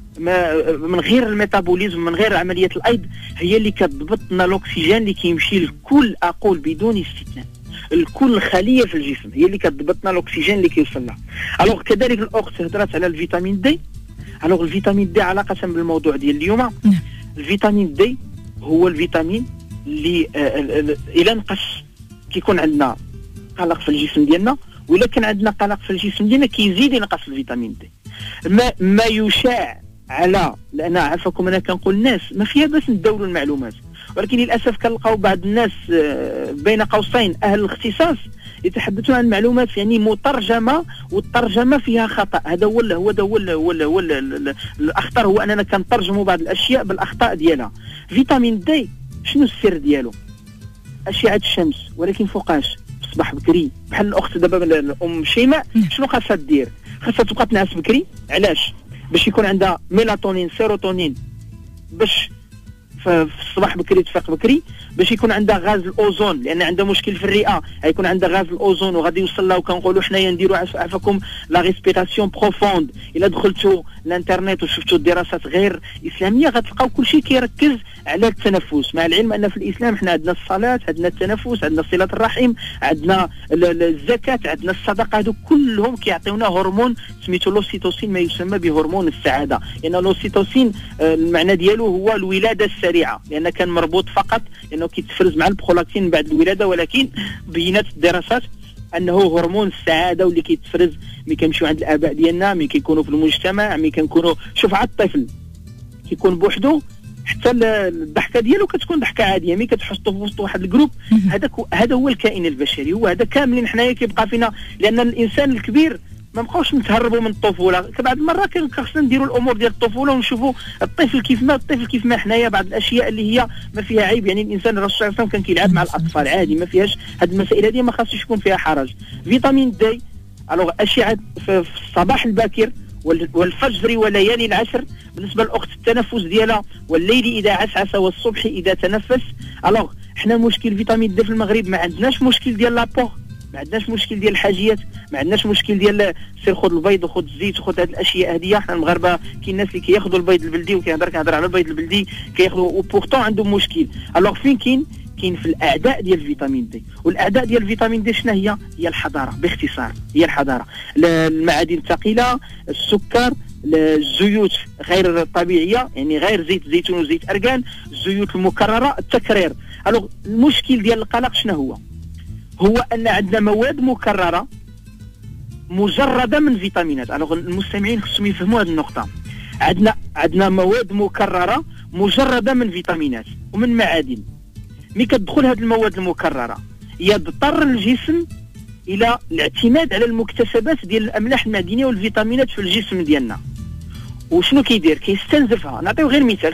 من غير الميتابوليزم، من غير عمليه الايض، هي اللي كتضبط لنا الاكسجين اللي كيمشي لكل، اقول بدون استثناء، لكل خليه في الجسم، هي اللي كتضبط لنا الاكسجين اللي كيوصل لها. الوغ كذلك الاخت هضرات على الفيتامين دي. الوغ الفيتامين دي علاقه بالموضوع ديال اليوم، الفيتامين دي هو الفيتامين اللي الى نقص كيكون عندنا قلق في الجسم ديالنا، وإلا كان عندنا قلق في الجسم ديالنا كيزيد ينقص الفيتامين دي. ما يشاع على، لان عافاكم انا كنقول الناس ما فيها باس نداولوا المعلومات، ولكن للاسف كنلقاو بعض الناس بين قوسين اهل الاختصاص يتحدثون عن معلومات يعني مترجمه، والترجمه فيها خطا. هذا هو الاخطر، هو اننا كنترجموا بعض الاشياء بالاخطاء ديالها. فيتامين دي شنو السر ديالو؟ اشعه الشمس، ولكن فوقاش؟ الصباح بكري. بحال الاخت دابا الام شيماء شنو خاصها دير؟ خاصها تبقى تنعس بكري. علاش؟ باش يكون عندها ميلاتونين سيروتونين، باش في الصباح بكري تفيق بكري، باش يكون عندها غاز الاوزون، لان عندها مشكل في الرئه، غيكون عندها غاز الاوزون وغادي يوصل لها. وكنقولوا حنايا نديروا عفاكم لا ريسبيراسيون بروفوند. الا دخلتوا الانترنت وشفتوا الدراسات غير اسلاميه غتلقاو كلشي كيركز على التنفس، مع العلم ان في الاسلام حنا عندنا الصلاه، عندنا التنفس، عندنا صله الرحم، عندنا الزكاه، عندنا الصدقه. هادو كلهم كيعطيونا هرمون سميتو لوسيتوسين، ما يسمى بهرمون السعاده. لان لوسيتوسين المعنى ديالو هو الولاده السريعه، لان كان مربوط فقط لانه كيتفرز مع البرولاكتين بعد الولاده، ولكن بينات الدراسات انه هرمون السعاده واللي كيتفرز ملي كنمشيو عند الاباء ديالنا، ملي كيكونوا في المجتمع، ملي كنكونوا. شوف عاد الطفل كيكون بوحدو حتى الضحكه ديالو كتكون ضحكه عاديه، ملي كتحطو في وسط واحد الجروب هذا هو الكائن البشري، هو هذا كاملين حنايا كيبقى فينا. لان الانسان الكبير ما بقاوش نتهربوا من الطفوله، بعض المرات خصنا نديروا الامور ديال الطفوله ونشوفوا الطفل كيف ما حنايا بعض الاشياء اللي هي ما فيها عيب. يعني الانسان الرسول صلى الله عليه وسلم كان كيلعب مع الاطفال عادي، ما فيهاش هذه المسائل هذه، ما خاصش يكون فيها حرج. فيتامين دي الوغ اشعه في الصباح الباكر والفجر وليالي العشر، بالنسبه للاخت التنفس ديالها والليل اذا عسعس والصبح اذا تنفس. الوغ حنا مشكل فيتامين دي في المغرب ما عندناش مشكل ديال لابور، ما عندناش مشكل ديال الحاجيات، ما عندناش مشكل ديال سير خذ البيض وخذ الزيت وخذ هذه الاشياء هذه. حنا المغاربه كاين الناس اللي كياخذوا البيض البلدي، وكنهضر على البيض البلدي كياخذوا وبورتون عندهم مشكل. الوغ فين كاين في الاعداء ديال الفيتامين دي. والاعداء ديال الفيتامين دي شنو هي الحضاره باختصار، هي الحضاره. المعادن الثقيله، السكر، الزيوت غير طبيعيه، يعني غير زيت زيتون وزيت ارغان، الزيوت المكرره، التكرير. الوغ المشكل ديال القلق شنو هو ان عندنا مواد مكرره مجرده من فيتامينات. الوغ المستمعين خصهم يفهموا هذه النقطه. عندنا مواد مكرره مجرده من فيتامينات ومن معادن. ملي كتدخل هذه المواد المكرره يضطر الجسم الى الاعتماد على المكتسبات ديال الاملاح المعدنيه والفيتامينات في الجسم ديالنا. وشنو كيدير؟ كيستنزفها. نعطيو غير مثال،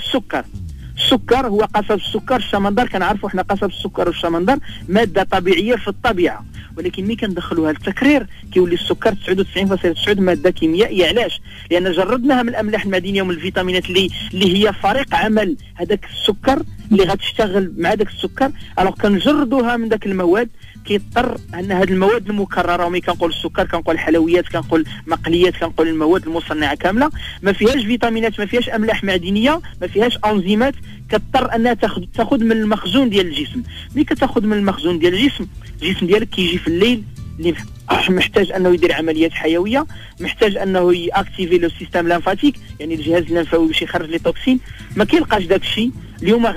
السكر هو قصب السكر، الشمندر كنعرفوا حنا قصب السكر والشمندر ماده طبيعيه في الطبيعه، ولكن ملي كندخلوها للتكرير كيولي السكر 99.9 ماده كيميائيه. علاش؟ لان جردناها من الاملاح المعدنيه ومن الفيتامينات اللي هي فريق عمل هذاك السكر اللي غتشتغل مع داك السكر. الوغ كنجردوها من داك المواد، كيضطر ان هذه المواد المكرره، وملي كنقول السكر كنقول الحلويات، كنقول مقليات، كنقول المواد المصنعه كامله، ما فيهاش فيتامينات، ما فيهاش املاح معدنيه، ما فيهاش انزيمات، كتضطر انها تاخذ من المخزون ديال الجسم. ملي كتاخذ من المخزون ديال الجسم ديالك كيجي في الليل اللي محتاج انه يدير عمليات حيويه، محتاج انه ياكتيفي لو سيستم لامفاتيك، يعني الجهاز اللمفاوي باش يخرج لي توكسين. ما كيلقاش داك الشيء. اليوم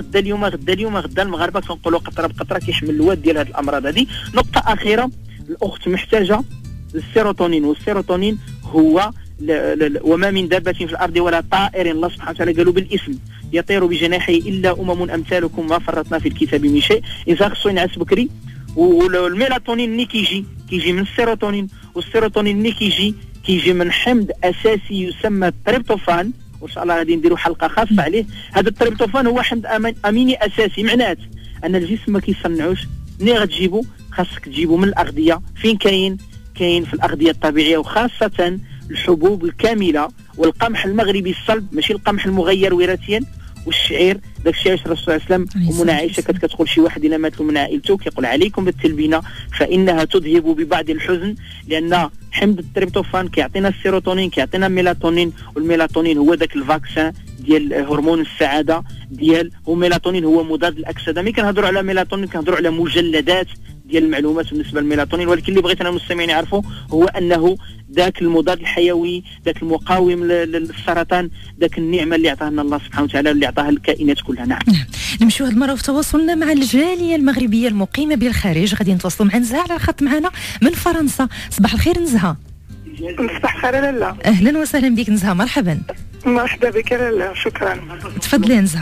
غدا المغاربه كنقولوا قطره بقطره كيحمل الواد ديال هذه الامراض هذه. نقطه اخيره، الاخت محتاجه السيروتونين، والسيروتونين هو وما من دابه في الارض ولا طائر، الله سبحانه وتعالى قالوا بالاسم يطير بجناحيه الا امم امثالكم ما فرطنا في الكتاب من شيء. اذا خصو ينعس بكري. والميلاتونين ملي كيجي من السيروتونين، والسيروتونين ملي كيجي من حمض اساسي يسمى التريبتوفان، وان شاء الله غادي نديروا حلقه خاصه عليه. هذا التريبتوفان هو حمض اميني اساسي، معنات ان الجسم ما كيصنعوش. ملي غتجيبو خاصك تجيبو من الاغذيه. فين كاين في الاغذيه الطبيعيه، وخاصه الحبوب الكامله والقمح المغربي الصلب، ماشي القمح المغير وراثيا، والشعير. داك الشيء علاش الرسول صلى الله عليه وسلم ومنى عائشه كتقول شي واحد الا مات من عائلته كيقول عليكم بالتلبينه فانها تذهب ببعض الحزن، لان حمض التريبتوفان كيعطينا السيروتونين، كيعطينا الميلاتونين، والميلاتونين هو داك الفاكسان ديال هرمون السعاده ديال. والميلاتونين هو مضاد للاكسده. ملي كنهضروا على ميلاتونين كنهضروا على مجلدات ديال المعلومات بالنسبه للميلاتونين، ولكن اللي بغيت انا المستمعين يعرفوا هو انه ذاك المضاد الحيوي، ذاك المقاوم للسرطان، ذاك النعمه اللي عطاها لنا الله سبحانه وتعالى اللي عطاها للكائنات كلها. نعم. نمشيو هذه المره في تواصلنا مع الجاليه المغربيه المقيمه بالخارج. غادي نتواصلوا مع نزهه على الخط معنا من فرنسا. صباح الخير نزهه. صباح الخير لاله. اهلا وسهلا بك نزهه، مرحبا. مرحبا بك لاله، شكرا. تفضلي نزهه.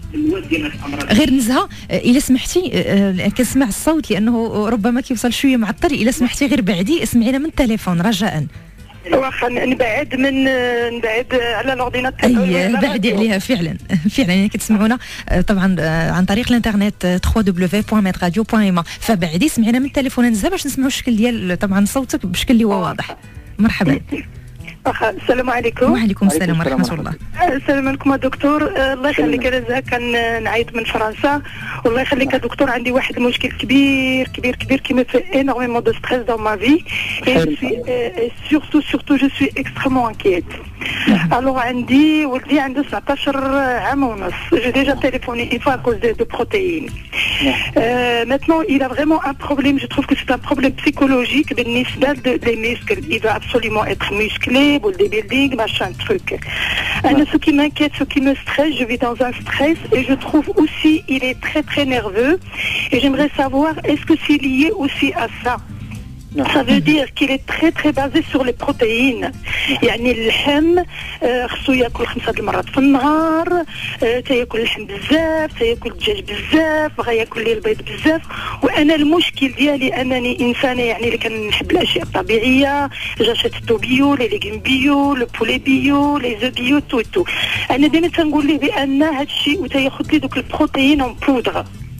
غير نزهه الا سمحتي، كنسمع الصوت لانه ربما كيوصل شويه معطل، الا سمحتي غير بعدي اسمعينا من التليفون رجاء. واخا نبعد على الاورديناتور. بعدي عليها فعلا يعني كتسمعونا طبعا عن طريق الانترنت www.medradio.ma، فبعدي سمعينا من التليفون نزهه باش نسمعوا الشكل ديال طبعا صوتك بشكل اللي هو واضح. مرحبا. السلام عليكم. وعليكم السلام ورحمه الله. السلام عليكم دكتور. الله يخليك انا كنعيط من فرنسا. والله يخليك يا دكتور، عندي واحد المشكل كبير كبير كبير كي مي في énormément de stress dans ma vie et je suis surtout je suis extrêmement inquiète. Alors عندي ولدي عنده 19 عام ونص. J'ai déjà téléphoné une fois à cause de protéines. Maintenant il a vraiment un problème, je trouve que c'est un problème psychologique بالنسبة des muscles. Il veut absolument être musclé, bodybuilding, machin truc. Ce qui m'inquiète, ce qui me stresse, je vis dans un stress et je trouve aussi il est très très nerveux et j'aimerais savoir est-ce que c'est lié aussi à ça. Ça veut dire qu'il est très très basé sur les protéines. يعني اللحم خصو ياكل 5 المرات في النهار، تياكل اللحم بزاف، تياكل الدجاج بزاف، بغى ياكل لي البيض بزاف. وانا المشكل ديالي انني انسانه يعني اللي كنحب الاشياء الطبيعيه، جاشيت تو بيو، لي ليغوم بيو، لو بولي بيو، لي زو بيو، تو. انا ديما تنقول ليه بان هذا الشيء وتياخذ لي دوك البروتيين اون بودر.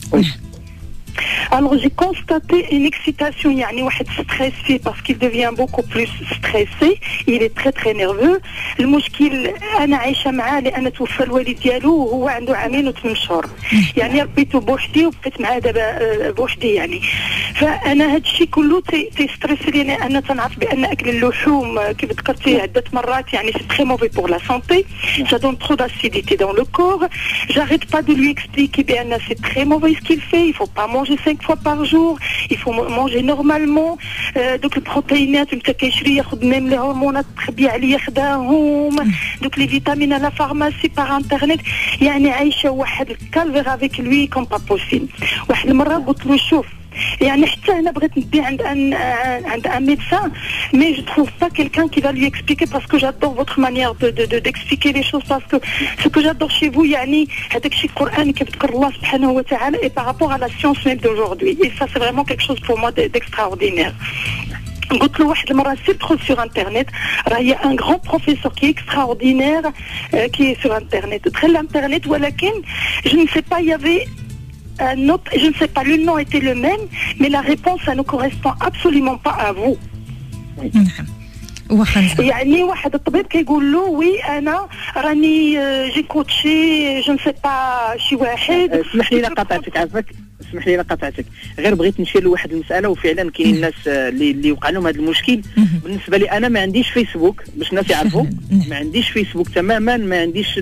Alors j'ai constaté une excitation, يعني واحد stressé parce qu'il devient beaucoup plus stressé, il est très très nerveux. المشكل انا عايشه معاه لان توفى الوالد ديالو وهو عنده 2 عام و8 شهور، يعني ربيته بوحدي وبقيت معاه دابا بوحدي يعني. فانا هذا الشيء كله تيستريسي لي، انا تنعرف بان اكل اللحوم كيف ذكرتي عده مرات يعني سي très mauvais pour la santé, ça donne trop d'acidité dans le corps. J'arrête pas de lui expliquer بان c'est très mauvais ce qu'il fait, il faut pas manger 5 fois par jour, il faut manger normalement. دوك البروتينات نتا كيشري ياخذ ميم لي هرمونات تخبي عليه ياخذاهم، دوك لي فيتامين على فارماسي باغ انترنت. يعني عايشه واحد الكالفير افيك لوي كوم با بوسيبل. واحد المره قلت له شوف، يعني حتى انا بغيت ندي عند ان médecin, mais je trouve pas quelqu'un qui va lui expliquer parce que j'adore votre manière d'expliquer les choses, parce que ce que j'adore chez vous يعني هذاك الشيء القرآن كيذكر الله سبحانه وتعالى et par rapport à la science même d'aujourd'hui, et ça c'est vraiment quelque chose pour moi d'extraordinaire. قلت له واحد المره سير تدخل sur internet، راه هي un grand professeur qui est extraordinaire qui est sur internet. دخل l'internet ولكن je ne sais pas, il y avait un autre, je ne sais pas, le nom était le même, mais la réponse ça ne correspond absolument pas à vous. يعني واحد الطبيب كيقول له وي انا راني جي كوتشي جو نسي با شي واحد. اسمح لي قطعتك، عافاك اسمح لي قطعتك، غير بغيت نشير لواحد المساله، وفعلا كاين الناس اللي وقع لهم هذا المشكل. بالنسبه لي انا ما عنديش فيسبوك باش الناس يعرفوا، ما عنديش فيسبوك تماما، ما عنديش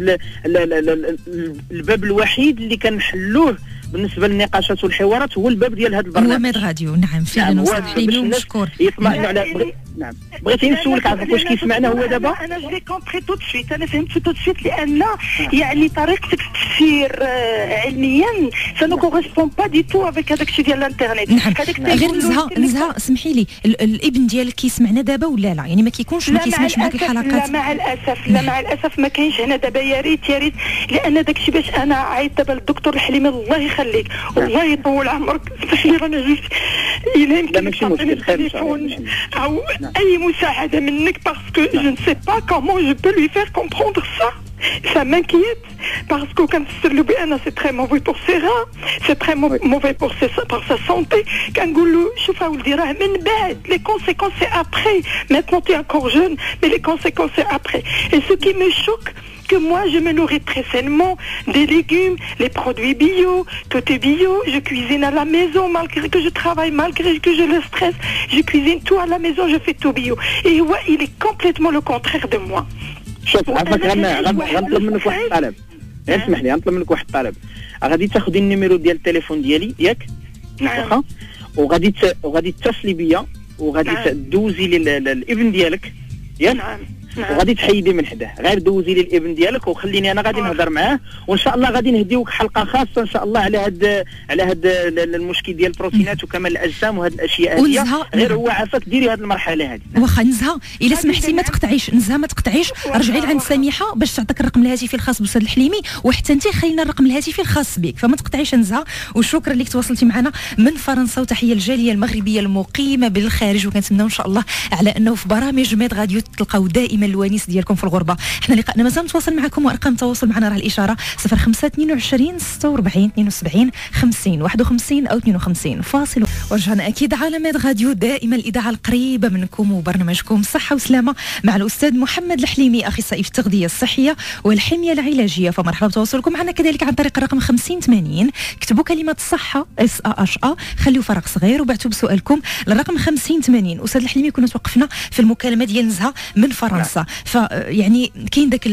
الباب الوحيد اللي كنحلوه بالنسبه للنقاشات والحوارات هو الباب ديال هذا البرنامج، هو ميد راديو. نعم فعلا وصحي له مشكور. يطمئنوا على نعم. بغيتي نسولك عافاك واش كيسمعنا هو دابا؟ انا جي كومبري تو سويت، انا فهمت تو سويت لان يعني طريقتك التفسير علميا سا نو كوريسبون با دي تو افيك هذاك الشيء ديال الانترنت. هذاك غير نزهه اسمحي لي، الابن ديالك كيسمعنا دابا ولا لا؟ يعني ما كيكونش ما كيسمعش معك الحلقات؟ لا مع الاسف ما كاينش هنا دابا. يا ريت لان داك الشيء باش انا عيط دابا للدكتور الحليمي الله يخليك والله يطول عمرك. اسمح لي رانا جوست الا يمكن تعطيني التليفون او اي مساعده منك parce que je ne sais pas comment je peux lui faire comprendre ça. Ça m'inquiète parce que كنفسر له بان c'est très mauvais pour ses reins, c'est très mauvais pour sa santé. كنقول له شوف اولدي راه من بعد les conséquences c'est après. Maintenant tu es encore jeune mais les conséquences c'est après. Et ce qui me choque que moi je me nourris très sainement, des légumes, les produits bio, tout est bio, je cuisine à la maison malgré que je travaille, malgré que je le stresse, je cuisine tout à la maison, je fais tout bio. Et ouais, il est complètement le contraire de moi. شوف عافاك غنطلب منك واحد الطلب، اسمح لي غنطلب منك واحد الطلب. غادي تاخذي النيميرو ديال التليفون ديالي ياك؟ نعم. وغادي تتصلي بيا وغادي تدوزي للابن ديالك ياك؟ نعم. وغادي تحيدي من حداه، غير دوزي لي الابن ديالك وخليني انا غادي نهضر معاه، وان شاء الله غادي نهديوك حلقه خاصه ان شاء الله على هاد المشكل ديال البروتينات وكمال الاجسام وهاد الاشياء هذه. غير هو عافاك ديري هاد المرحله هذه. واخا نزهه الا سمحتي ما تقطعيش، رجعي لعند سميحه باش تعطيك الرقم الهاتفي الخاص بالاستاذ الحليمي، وحتى انت خلينا الرقم الهاتفي الخاص بك، فما تقطعيش نزهه. وشكرا لك تواصلتي معنا من فرنسا، وتحيه للجاليه المغربيه المقيمه بالخارج، وكنتمناو ان شاء الله على انه في برامج ميد غاديو تلقاو دائما الونيس ديالكم في الغربه. احنا لقاءنا مازال متواصل معكم، وارقام التواصل معنا راه الاشاره 0522 46 72 50 51 او 52. فاصل ورجعنا اكيد على ميد غاديو، دائما الاذاعه القريبه منكم وبرنامجكم صحه وسلامه مع الاستاذ محمد الحليمي، اخصائي في التغذيه الصحيه والحميه العلاجيه. فمرحبا بتواصلكم معنا كذلك عن طريق الرقم 5080. كتبوا كلمه صحه SAHA، خليوا فرق صغير وبعثوا بسؤالكم للرقم 5080. استاذ الحليمي كنا توقفنا في المكالمه ديال نزهه من فرنسا، فيعني كاين داك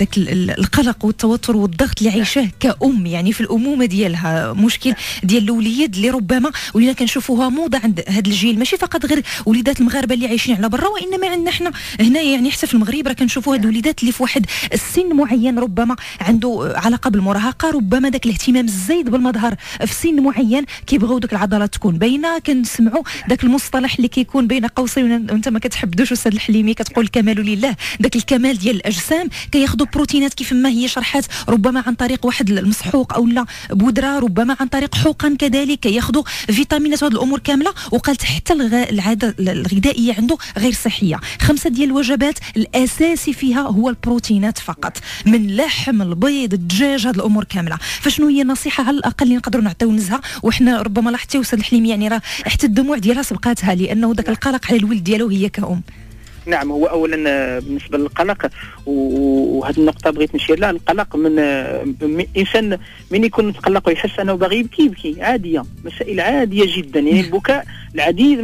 القلق والتوتر والضغط اللي عايشاه كأم، يعني في الامومه ديالها، مشكل ديال الوليد اللي ربما ولينا كنشوفوها موضه عند هذا الجيل، ماشي فقط غير وليدات المغاربه اللي عايشين على برا، وانما عندنا احنا هنا يعني حتى في المغرب راه كنشوفوا هاد الوليدات اللي في واحد السن معين ربما عنده علاقه بالمراهقه، ربما داك الاهتمام الزايد بالمظهر في سن معين، كيبغيو داك العضلات تكون باينه. كنسمعوا داك المصطلح اللي كيكون بين قوسين وانت ما كتحبدوش استاذ الحليمي، كتقول الكمال لله، داك الكمال ديال الاجسام. كياخذوا بروتينات كيف ما هي شرحات، ربما عن طريق واحد المسحوق او لا بودره، ربما عن طريق حقن كذلك، كياخذوا فيتامينات وهذه الامور كامله. وقالت حتى العاده الغذائيه عنده غير صحيه. 5 ديال الوجبات الاساسي فيها هو البروتينات فقط، من لحم، البيض، الدجاج، هذه الامور كامله. فشنو هي النصيحه على الاقل اللي نقدروا نعطيو نزهه؟ وحنا ربما لاحظتي استاذ الحليمي يعني راه حتى الدموع ديالها سبقاتها، لانه ذاك القلق على الولد ديالو هي كأم. نعم، هو اولا بالنسبه للقلق، وهذه النقطه بغيت نشير لها. القلق من انسان من يكون متقلق ويحس انه باغي يبكي عاديه، مسائل عاديه جدا. يعني البكاء، العديد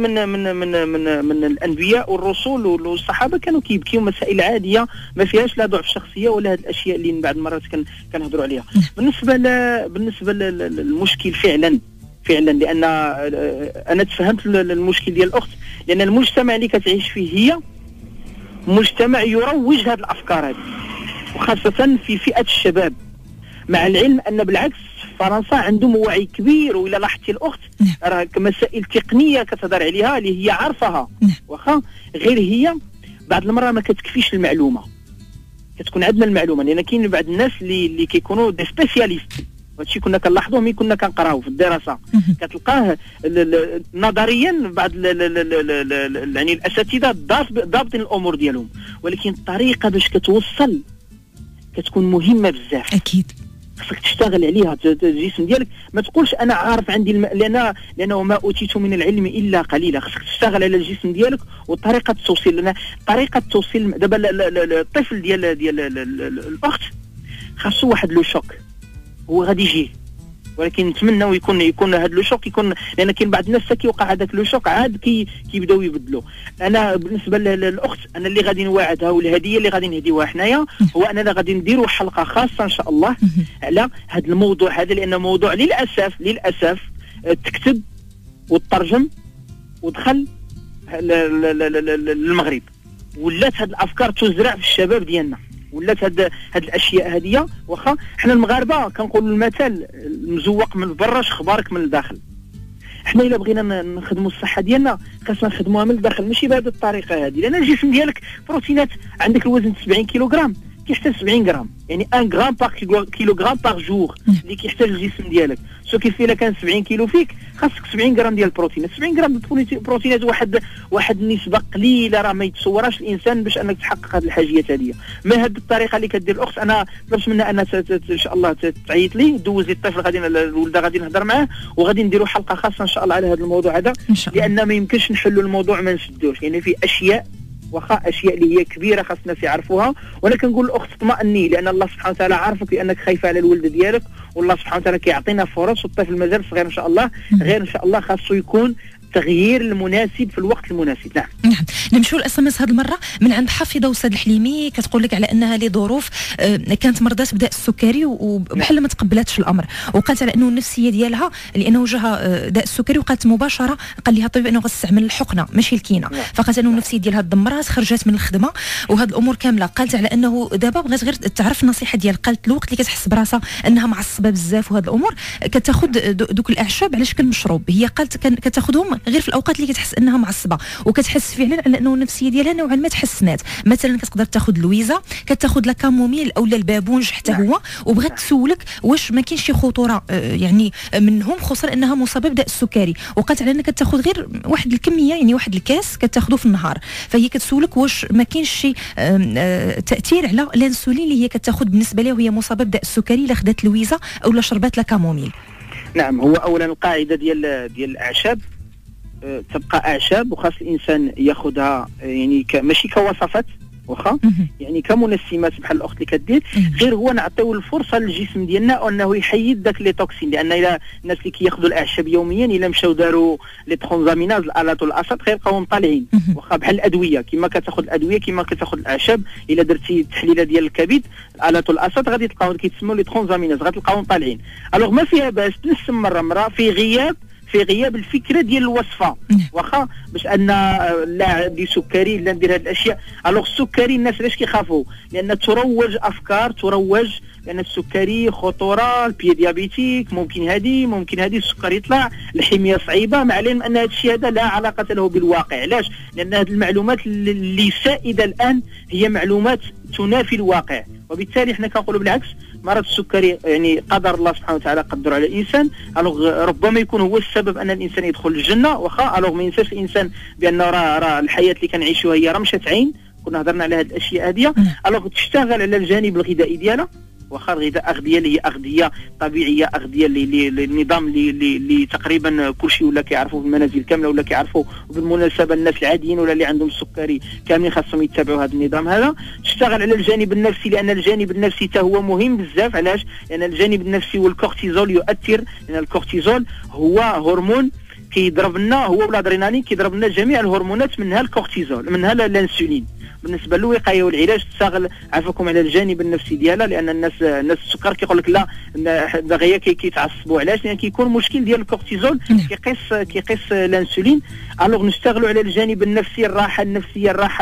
من الانبياء والرسل والصحابه كانوا كيبكيوا، مسائل عاديه ما فيهاش لا ضعف شخصيه ولا هذه الاشياء اللي من بعض المرات كنهضروا عليها. بالنسبه للمشكل فعلا لان انا تفهمت المشكل ديال الاخت، لان المجتمع اللي كتعيش فيه هي مجتمع يروج هذه الافكار هذه، وخاصه في فئه الشباب، مع العلم ان بالعكس فرنسا عندهم وعي كبير. وإلا لاحظتي الاخت راه مسائل تقنيه كتهضر عليها اللي هي عارفاها، واخا غير هي بعض المرات ما كتكفيش المعلومه، كتكون عندنا المعلومه، لان كاين بعض الناس اللي كيكونوا دي سبيسياليست. هادشي كنا كنلاحظوه ملي كنا كنقراو في الدراسه، كتلقاه نظريا بعض يعني الاساتذه ضابطين الامور ديالهم، ولكن الطريقه باش كتوصل كتكون مهمه بزاف. اكيد خصك تشتغل عليها. الجسم ديالك ما تقولش انا عارف عندي لانه ما اوتيت من العلم الا قليلا. خصك تشتغل على الجسم ديالك وطريقه التوصيل، لان طريقه التوصيل دابا الطفل ديال الاخت خاصو واحد لو شوك، هو غادي يجي، ولكن نتمنى يكون هذا لو شوك يكون، لان كاين بعض الناس كيوقع هذاك لو شوك عاد كيبداو يبدلوا. انا بالنسبه للاخت انا اللي غادي نواعدها والهديه اللي غادي نهديوها حنايا هو اننا غادي نديروا حلقه خاصه ان شاء الله على هذا الموضوع هذا، لان موضوع للاسف تكتب وتترجم ودخل للمغرب، ولات هذه الافكار تزرع في الشباب ديالنا، ولات هاد الاشياء هذه. واخا حنا المغاربه كنقولوا المثل المزوق من برا خبارك من الداخل. حنا الا بغينا نخدموا الصحه ديالنا خاصنا نخدموها من الداخل، ماشي بهذه الطريقه هذه، لان الجسم ديالك بروتينات عندك الوزن 70 كيلوغرام كيحتاج 70 غرام، يعني 1 غرام باغ كيلوغرام باغ جور اللي كيحتاج الجسم ديالك. سو كيف الا كان 70 كيلو فيك خاصك 70 غرام ديال البروتينات. 70 غرام ديال البروتينات واحد النسبه قليله راه ما يتصورهاش الانسان باش انك تحقق هذه الحاجيات هذه. ما هذه الطريقه اللي كدير الاخت، انا طلبت منها انها ان شاء الله تعيط لي، دوز لي الطفل، غادي الولده غادي نهضر معاه وغادي نديروا حلقه خاصه ان شاء الله على هذا الموضوع هذا، لان ما يمكنش نحلوا الموضوع ما نسدوش. يعني في اشياء واخا اشياء اللي هي كبيره خاص الناس يعرفوها، وانا كنقول الاخت اطمئني، لان الله سبحانه وتعالى عارفك بانك خايفه على الولد ديالك، والله سبحانه وتعالى كيعطينا فرص، والطفل مازال صغير ان شاء الله، غير ان شاء الله خاصو يكون التغيير المناسب في الوقت المناسب. نعم. نمشوا الاس ام اس هذه المره من عند حافظه وساد الحليمي، كتقول لك على انها لظروف كانت مرضى بداء السكري وبحال ما تقبلاتش الامر، وقالت على انه النفسيه ديالها لانه جاها داء السكري وقالت مباشره قال لها الطبيب انه غتستعمل الحقنه ماشي الكينه، فقالت انه النفسيه ديالها تدمرات، خرجت من الخدمه وهاد الامور كامله. قالت على انه دابا بغات غير تعرف النصيحه ديال، قالت الوقت اللي كتحس براسها انها معصبه بزاف وهاد الامور كتاخذ دوك الاعشاب على شكل مشروب، هي قالت كتاخذهم غير في الاوقات اللي كتحس انها معصبه، وكتحس فعلا على انه النفسيه ديالها نوعا ما تحسنات. مثلا كتقدر تاخذ اللويزه، كتاخذ لا كاموميل او البابونج حتى هو، وبغات تسولك واش ما كاينش شي خطوره يعني منهم، خصوصا انها مصابه بداء السكري، وقالت على انك كتاخذ غير واحد الكميه يعني واحد الكاس كتاخذه في النهار، فهي كتسولك واش ما كاينش شي تاثير على الانسولين اللي هي كتاخذ بالنسبه لها وهي مصابه بداء السكري، الا خدات لويزه او لا شربات لا كاموميل. نعم، هو اولا القاعده ديال الاعشاب تبقى اعشاب، وخاص الانسان ياخذها يعني ماشي كوصفات واخا، يعني كمنسمات بحال الاخت اللي كدير، غير هو نعطيو الفرصه للجسم ديالنا انه يحيد داك لي توكسين، لان الى الناس اللي كياخذوا الاعشاب يوميا الا مشاو داروا لي ترانزاميناز الالات والاسط غيلقاوهم طالعين، واخا بحال الادويه كما كتاخذ الادويه كما كتاخذ الاعشاب، الا درتي تحليله ديال الكبد الالات والاسط غادي تلقاو كيتسموا لي ترانزاميناز غتلقاوهم طالعين. الوغ ما فيها باس تنسم مره في غياب الفكره ديال الوصفه، واخا باش ان لا عندي سكري لا ندير هذه الاشياء. الوغ السكري الناس علاش كيخافوا؟ لان تروج افكار، تروج لان السكري خطوره، البي ديابيتيك ممكن هذه السكر يطلع، الحميه صعيبه، مع العلم ان هذا الشيء هذا لا علاقه له بالواقع. علاش؟ لان هذه المعلومات اللي سائده الان هي معلومات تنافي الواقع، وبالتالي احنا كنقولوا بالعكس مرض السكري يعني قدر الله سبحانه وتعالى قدره على الانسان، الوغ ربما يكون هو السبب ان الانسان يدخل الجنه، واخا الوغ ما ينساش الانسان بانه راه الحياه اللي كنعيشوها هي راه مشات عين، كنا هضرنا على هذه الاشياء هذه، الوغ تشتغل على الجانب الغذائي ديالها، واخا الغذاء اغذيه اللي هي اغذيه طبيعيه، اغذيه اللي النظام اللي تقريبا كلشي ولا كيعرفوا في المنازل كامله ولا كيعرفوا، وبالمناسبه الناس العاديين ولا اللي عندهم السكري كاملين خاصهم يتبعوا هذا النظام هذا. تشتغل على الجانب النفسي، لان الجانب النفسي حتى هو مهم بزاف. علاش؟ لان الجانب النفسي والكورتيزول يؤثر، لان الكورتيزول هو هرمون كيضرب لنا، هو والادرينالين كيضرب لنا جميع الهرمونات منها الكورتيزول منها الانسولين. بالنسبه للوقايه والعلاج تشتغل عفاكم على الجانب النفسي ديالها، لان الناس السكر كيقول لك لا دغيا كيتعصبوا. علاش؟ لان كيكون مشكل ديال الكورتيزول كيقيس الانسولين. الوغ نشتغلوا على الجانب النفسي، الراحه النفسيه، الراحه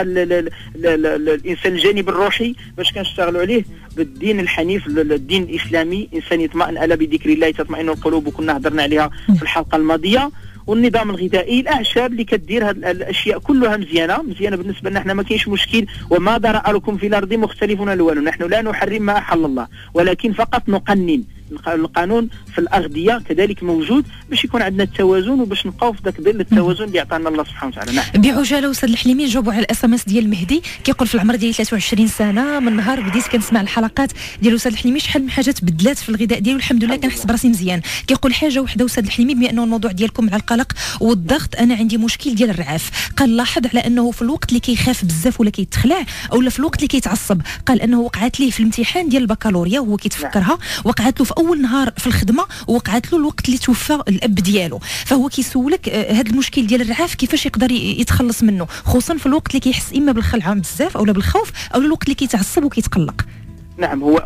الانسان، الجانب الروحي باش كنشتغلوا عليه بالدين الحنيف، الدين الاسلامي، انسان يطمئن الا بذكر الله تطمئن القلوب، وكنا هضرنا عليها في الحلقه الماضيه. والنظام الغذائي، الاعشاب اللي كدير هذه الاشياء كلها مزيانه بالنسبه لنا، احنا ما كاينش مشكل. وما ذرأ لكم في الارض مختلف الوان، نحن لا نحرم ما احل الله ولكن فقط نقنن. القانون في الاغذيه كذلك موجود باش يكون عندنا التوازن، وباش نبقاو في ذاك ظل التوازن اللي عطانا الله سبحانه وتعالى. نعم. بعجاله وساد الحليمي نجاوبوا على الاس ام اس ديال المهدي، كيقول في العمر ديالي 23 سنه، من نهار بديت كنسمع الحلقات ديال وساد الحليمي شحال من حاجه تبدلات في الغذاء ديالي والحمد لله كنحس براسي مزيان. كيقول حاجه وحده وساد الحليمي، بما انه الموضوع ديالكم على القلق والضغط، انا عندي مشكل ديال الرعاف. قال لاحظ على انه في الوقت اللي كيخاف بزاف ولا كيتخلع اولا في الوقت اللي كيتعصب، قال انه وقعت ليه في الامتحان ديال البكالوريا وهو كيتفكرها، وقعت له في اول نهار في الخدمه، وقعت له الوقت اللي توفى الاب ديالو. فهو كيسولك هذا المشكل ديال الرعاف كيفاش يقدر يتخلص منه، خصوصا في الوقت اللي كيحس اما بالخلعه بزاف اولا بالخوف او الوقت اللي كيتعصب وكيتقلق. نعم، هو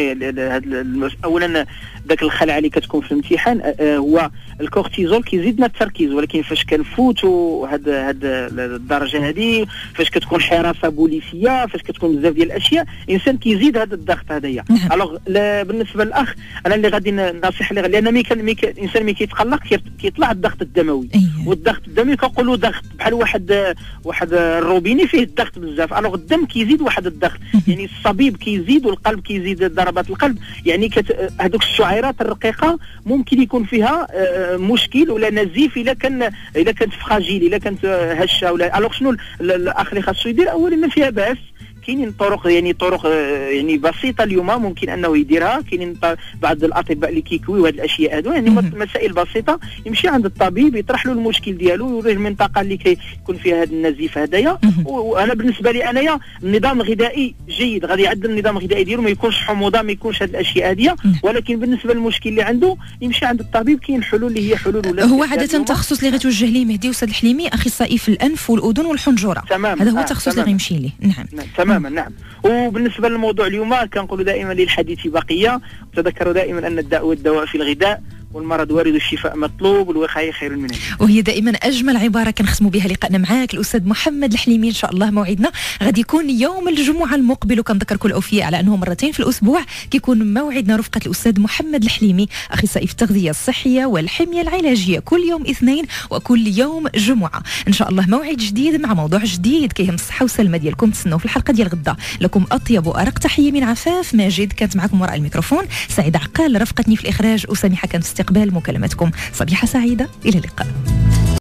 اولا ذاك الخلعه اللي كتكون في الامتحان هو الكورتيزول كيزيدنا التركيز، ولكن فاش كنفوتوا هاد الدرجه هذه، فاش كتكون حراسه بوليسيه، فاش كتكون بزاف ديال الاشياء، الانسان كيزيد هذا الضغط هذايا. الوغ بالنسبه للاخ انا اللي غادي نصيحه لان الانسان ملي كيتقلق كيطلع الضغط الدموي، والضغط الدموي كنقولوا ضغط بحال واحد الروبيني فيه الضغط بزاف. الوغ الدم كيزيد واحد الضغط، يعني الصبيب كيزيد والقلب كيزيد ضربات القلب، يعني هذوك الشعيرات الرقيقه ممكن يكون فيها مشكل ولا نزيف الا كانت فراجيل، الا كانت هشه ولا. الوغ شنو الاخ اللي خاصو يدير؟ اولا ما فيها باس كاينين طرق يعني بسيطه اليوم ممكن انه يديرها. كاينين بعض الاطباء اللي كيكويو هذه الاشياء هذو، يعني مسائل بسيطه. يمشي عند الطبيب يطرح له المشكل ديالو، يوريه المنطقه اللي كيكون فيها هذا النزيف هذايا. وانا بالنسبه لي انايا النظام الغذائي جيد، غادي يعدل النظام الغذائي ديالو، ما يكونش حموضه، ما يكونش هذه الاشياء هذه. ولكن بالنسبه للمشكل اللي عنده يمشي عند الطبيب. كاين حلول اللي هي حلول ولا هو عاده تخصص اللي غيتوجه ليه مهدي أستاذ الحليمي اخصائي في الانف والاذن والحنجره. هذا هو التخصص اللي غيمشي ليه. نعم تماما. نعم. وبالنسبه للموضوع اليوم كنقولوا دائما للحديث بقيه، تذكروا دائما ان الداء والدواء في الغذاء، والمرض وارد الشفاء مطلوب، والوقايه خير من العلاج. وهي دائما اجمل عباره كنختموا بها لقائنا معاك الاستاذ محمد الحليمي. ان شاء الله موعدنا غادي يكون يوم الجمعه المقبل، وكنذكركم الاوفياء على انه مرتين في الاسبوع كيكون موعدنا رفقه الاستاذ محمد الحليمي اخصائي في التغذيه الصحيه والحميه العلاجيه، كل يوم اثنين وكل يوم جمعه. ان شاء الله موعد جديد مع موضوع جديد كيهم الصحه والسلامه ديالكم. تسنوا في الحلقه ديال غدا. لكم اطيب وارق تحيه من عفاف ماجد، كانت معكم وراء الميكروفون سعيده عقال، رافقتني في الاخراج، وسامحه كانت في استقبال مكالمتكم. صبيحه سعيده، الى اللقاء.